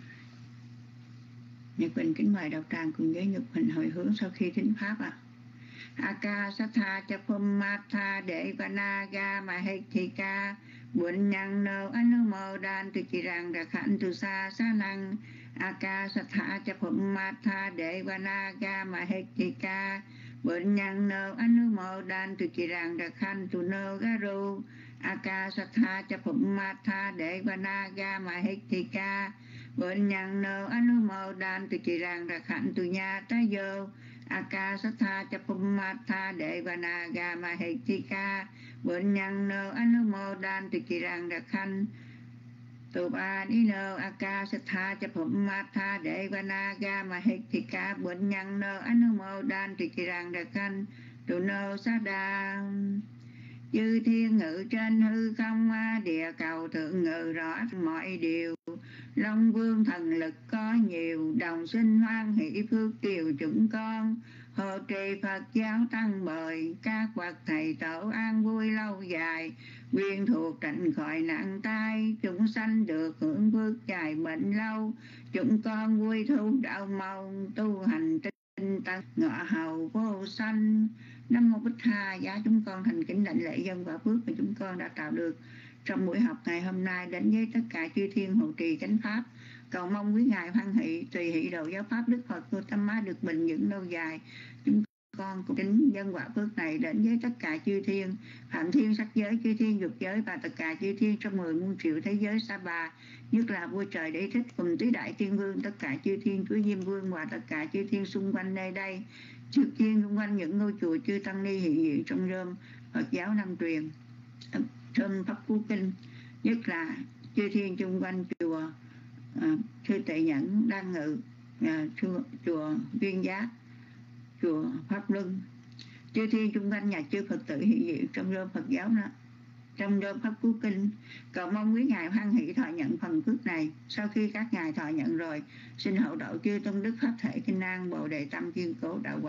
A: Nhật Quỳnh kính mời đạo tràng cùng với Nhật Quỳnh hồi hướng sau khi thính pháp ạ. Akasatha Chapummatha Devanaga Mahekthika Bunyang No Anumodan Tuchirang Rakhantu Sasanang Akasatha Chapummatha Devanaga Mahekthika Bunyang No Anumodan Tuchirang Rakhantu No Garu Akasatha Chapummatha Devanaga Mahekthika Bunyang No Anumodan Tuchirang Rakhantu Nyatayo Akasatha Chapummatha Devanaga Mahekthika Bunyang No Anumodan Tuchirang Rakhan Tubanino Akasatha Chapummatha Devanaga Mahekthika Bunyang No Anumodan Tuchirang Rakhan Tuno Sada chư thiên ngự trên hư không, địa cầu thượng ngự rõ mọi điều. Long vương thần lực có nhiều, đồng sinh hoan hỷ phước điều chúng con. Hộ trì Phật giáo tăng bời, các bậc thầy tổ an vui lâu dài. Quyên thuộc tránh khỏi nạn tai, chúng sanh được hưởng phước dài bệnh lâu. Chúng con vui thu đạo mong, tu hành tinh tấn ngọ hầu vô sanh. Nam mô Bích Tha Giá. Chúng con thành kính đảnh lễ dân quả phước mà chúng con đã tạo được trong buổi học ngày hôm nay đến với tất cả chư thiên hộ trì chánh pháp, cầu mong quý ngài hoan hỷ tùy hỷ độ giáo pháp Đức Phật Gautama được bình vững lâu dài. Chúng con cũng kính dân quả phước này đến với tất cả chư thiên phạm thiên sắc giới, chư thiên dục giới và tất cả chư thiên trong 10 muôn triệu thế giới sa bà, nhất là vua trời Đế Thích cùng tứ đại thiên vương, tất cả chư thiên chúa Diêm Vương và tất cả chư thiên xung quanh nơi đây, chư thiên xung quanh những ngôi chùa chư tăng ni hiện diện trong rơm Phật giáo Nam truyền, rơm Pháp Cú Kinh, nhất là chư thiên xung quanh chùa Sư Tệ Nhẫn đang ngự, chùa Viên Giác, chùa Pháp Luân, chư thiên xung quanh nhà chư Phật tử hiện diện trong rơm Phật giáo đó, trong rơm Pháp Cú Kinh, cầu mong quý ngài hoan hỷ thọ nhận phần phước này. Sau khi các ngài thọ nhận rồi, xin hậu độ chư tôn đức pháp thể Kinh An Bồ Đề Tâm kiên cố đạo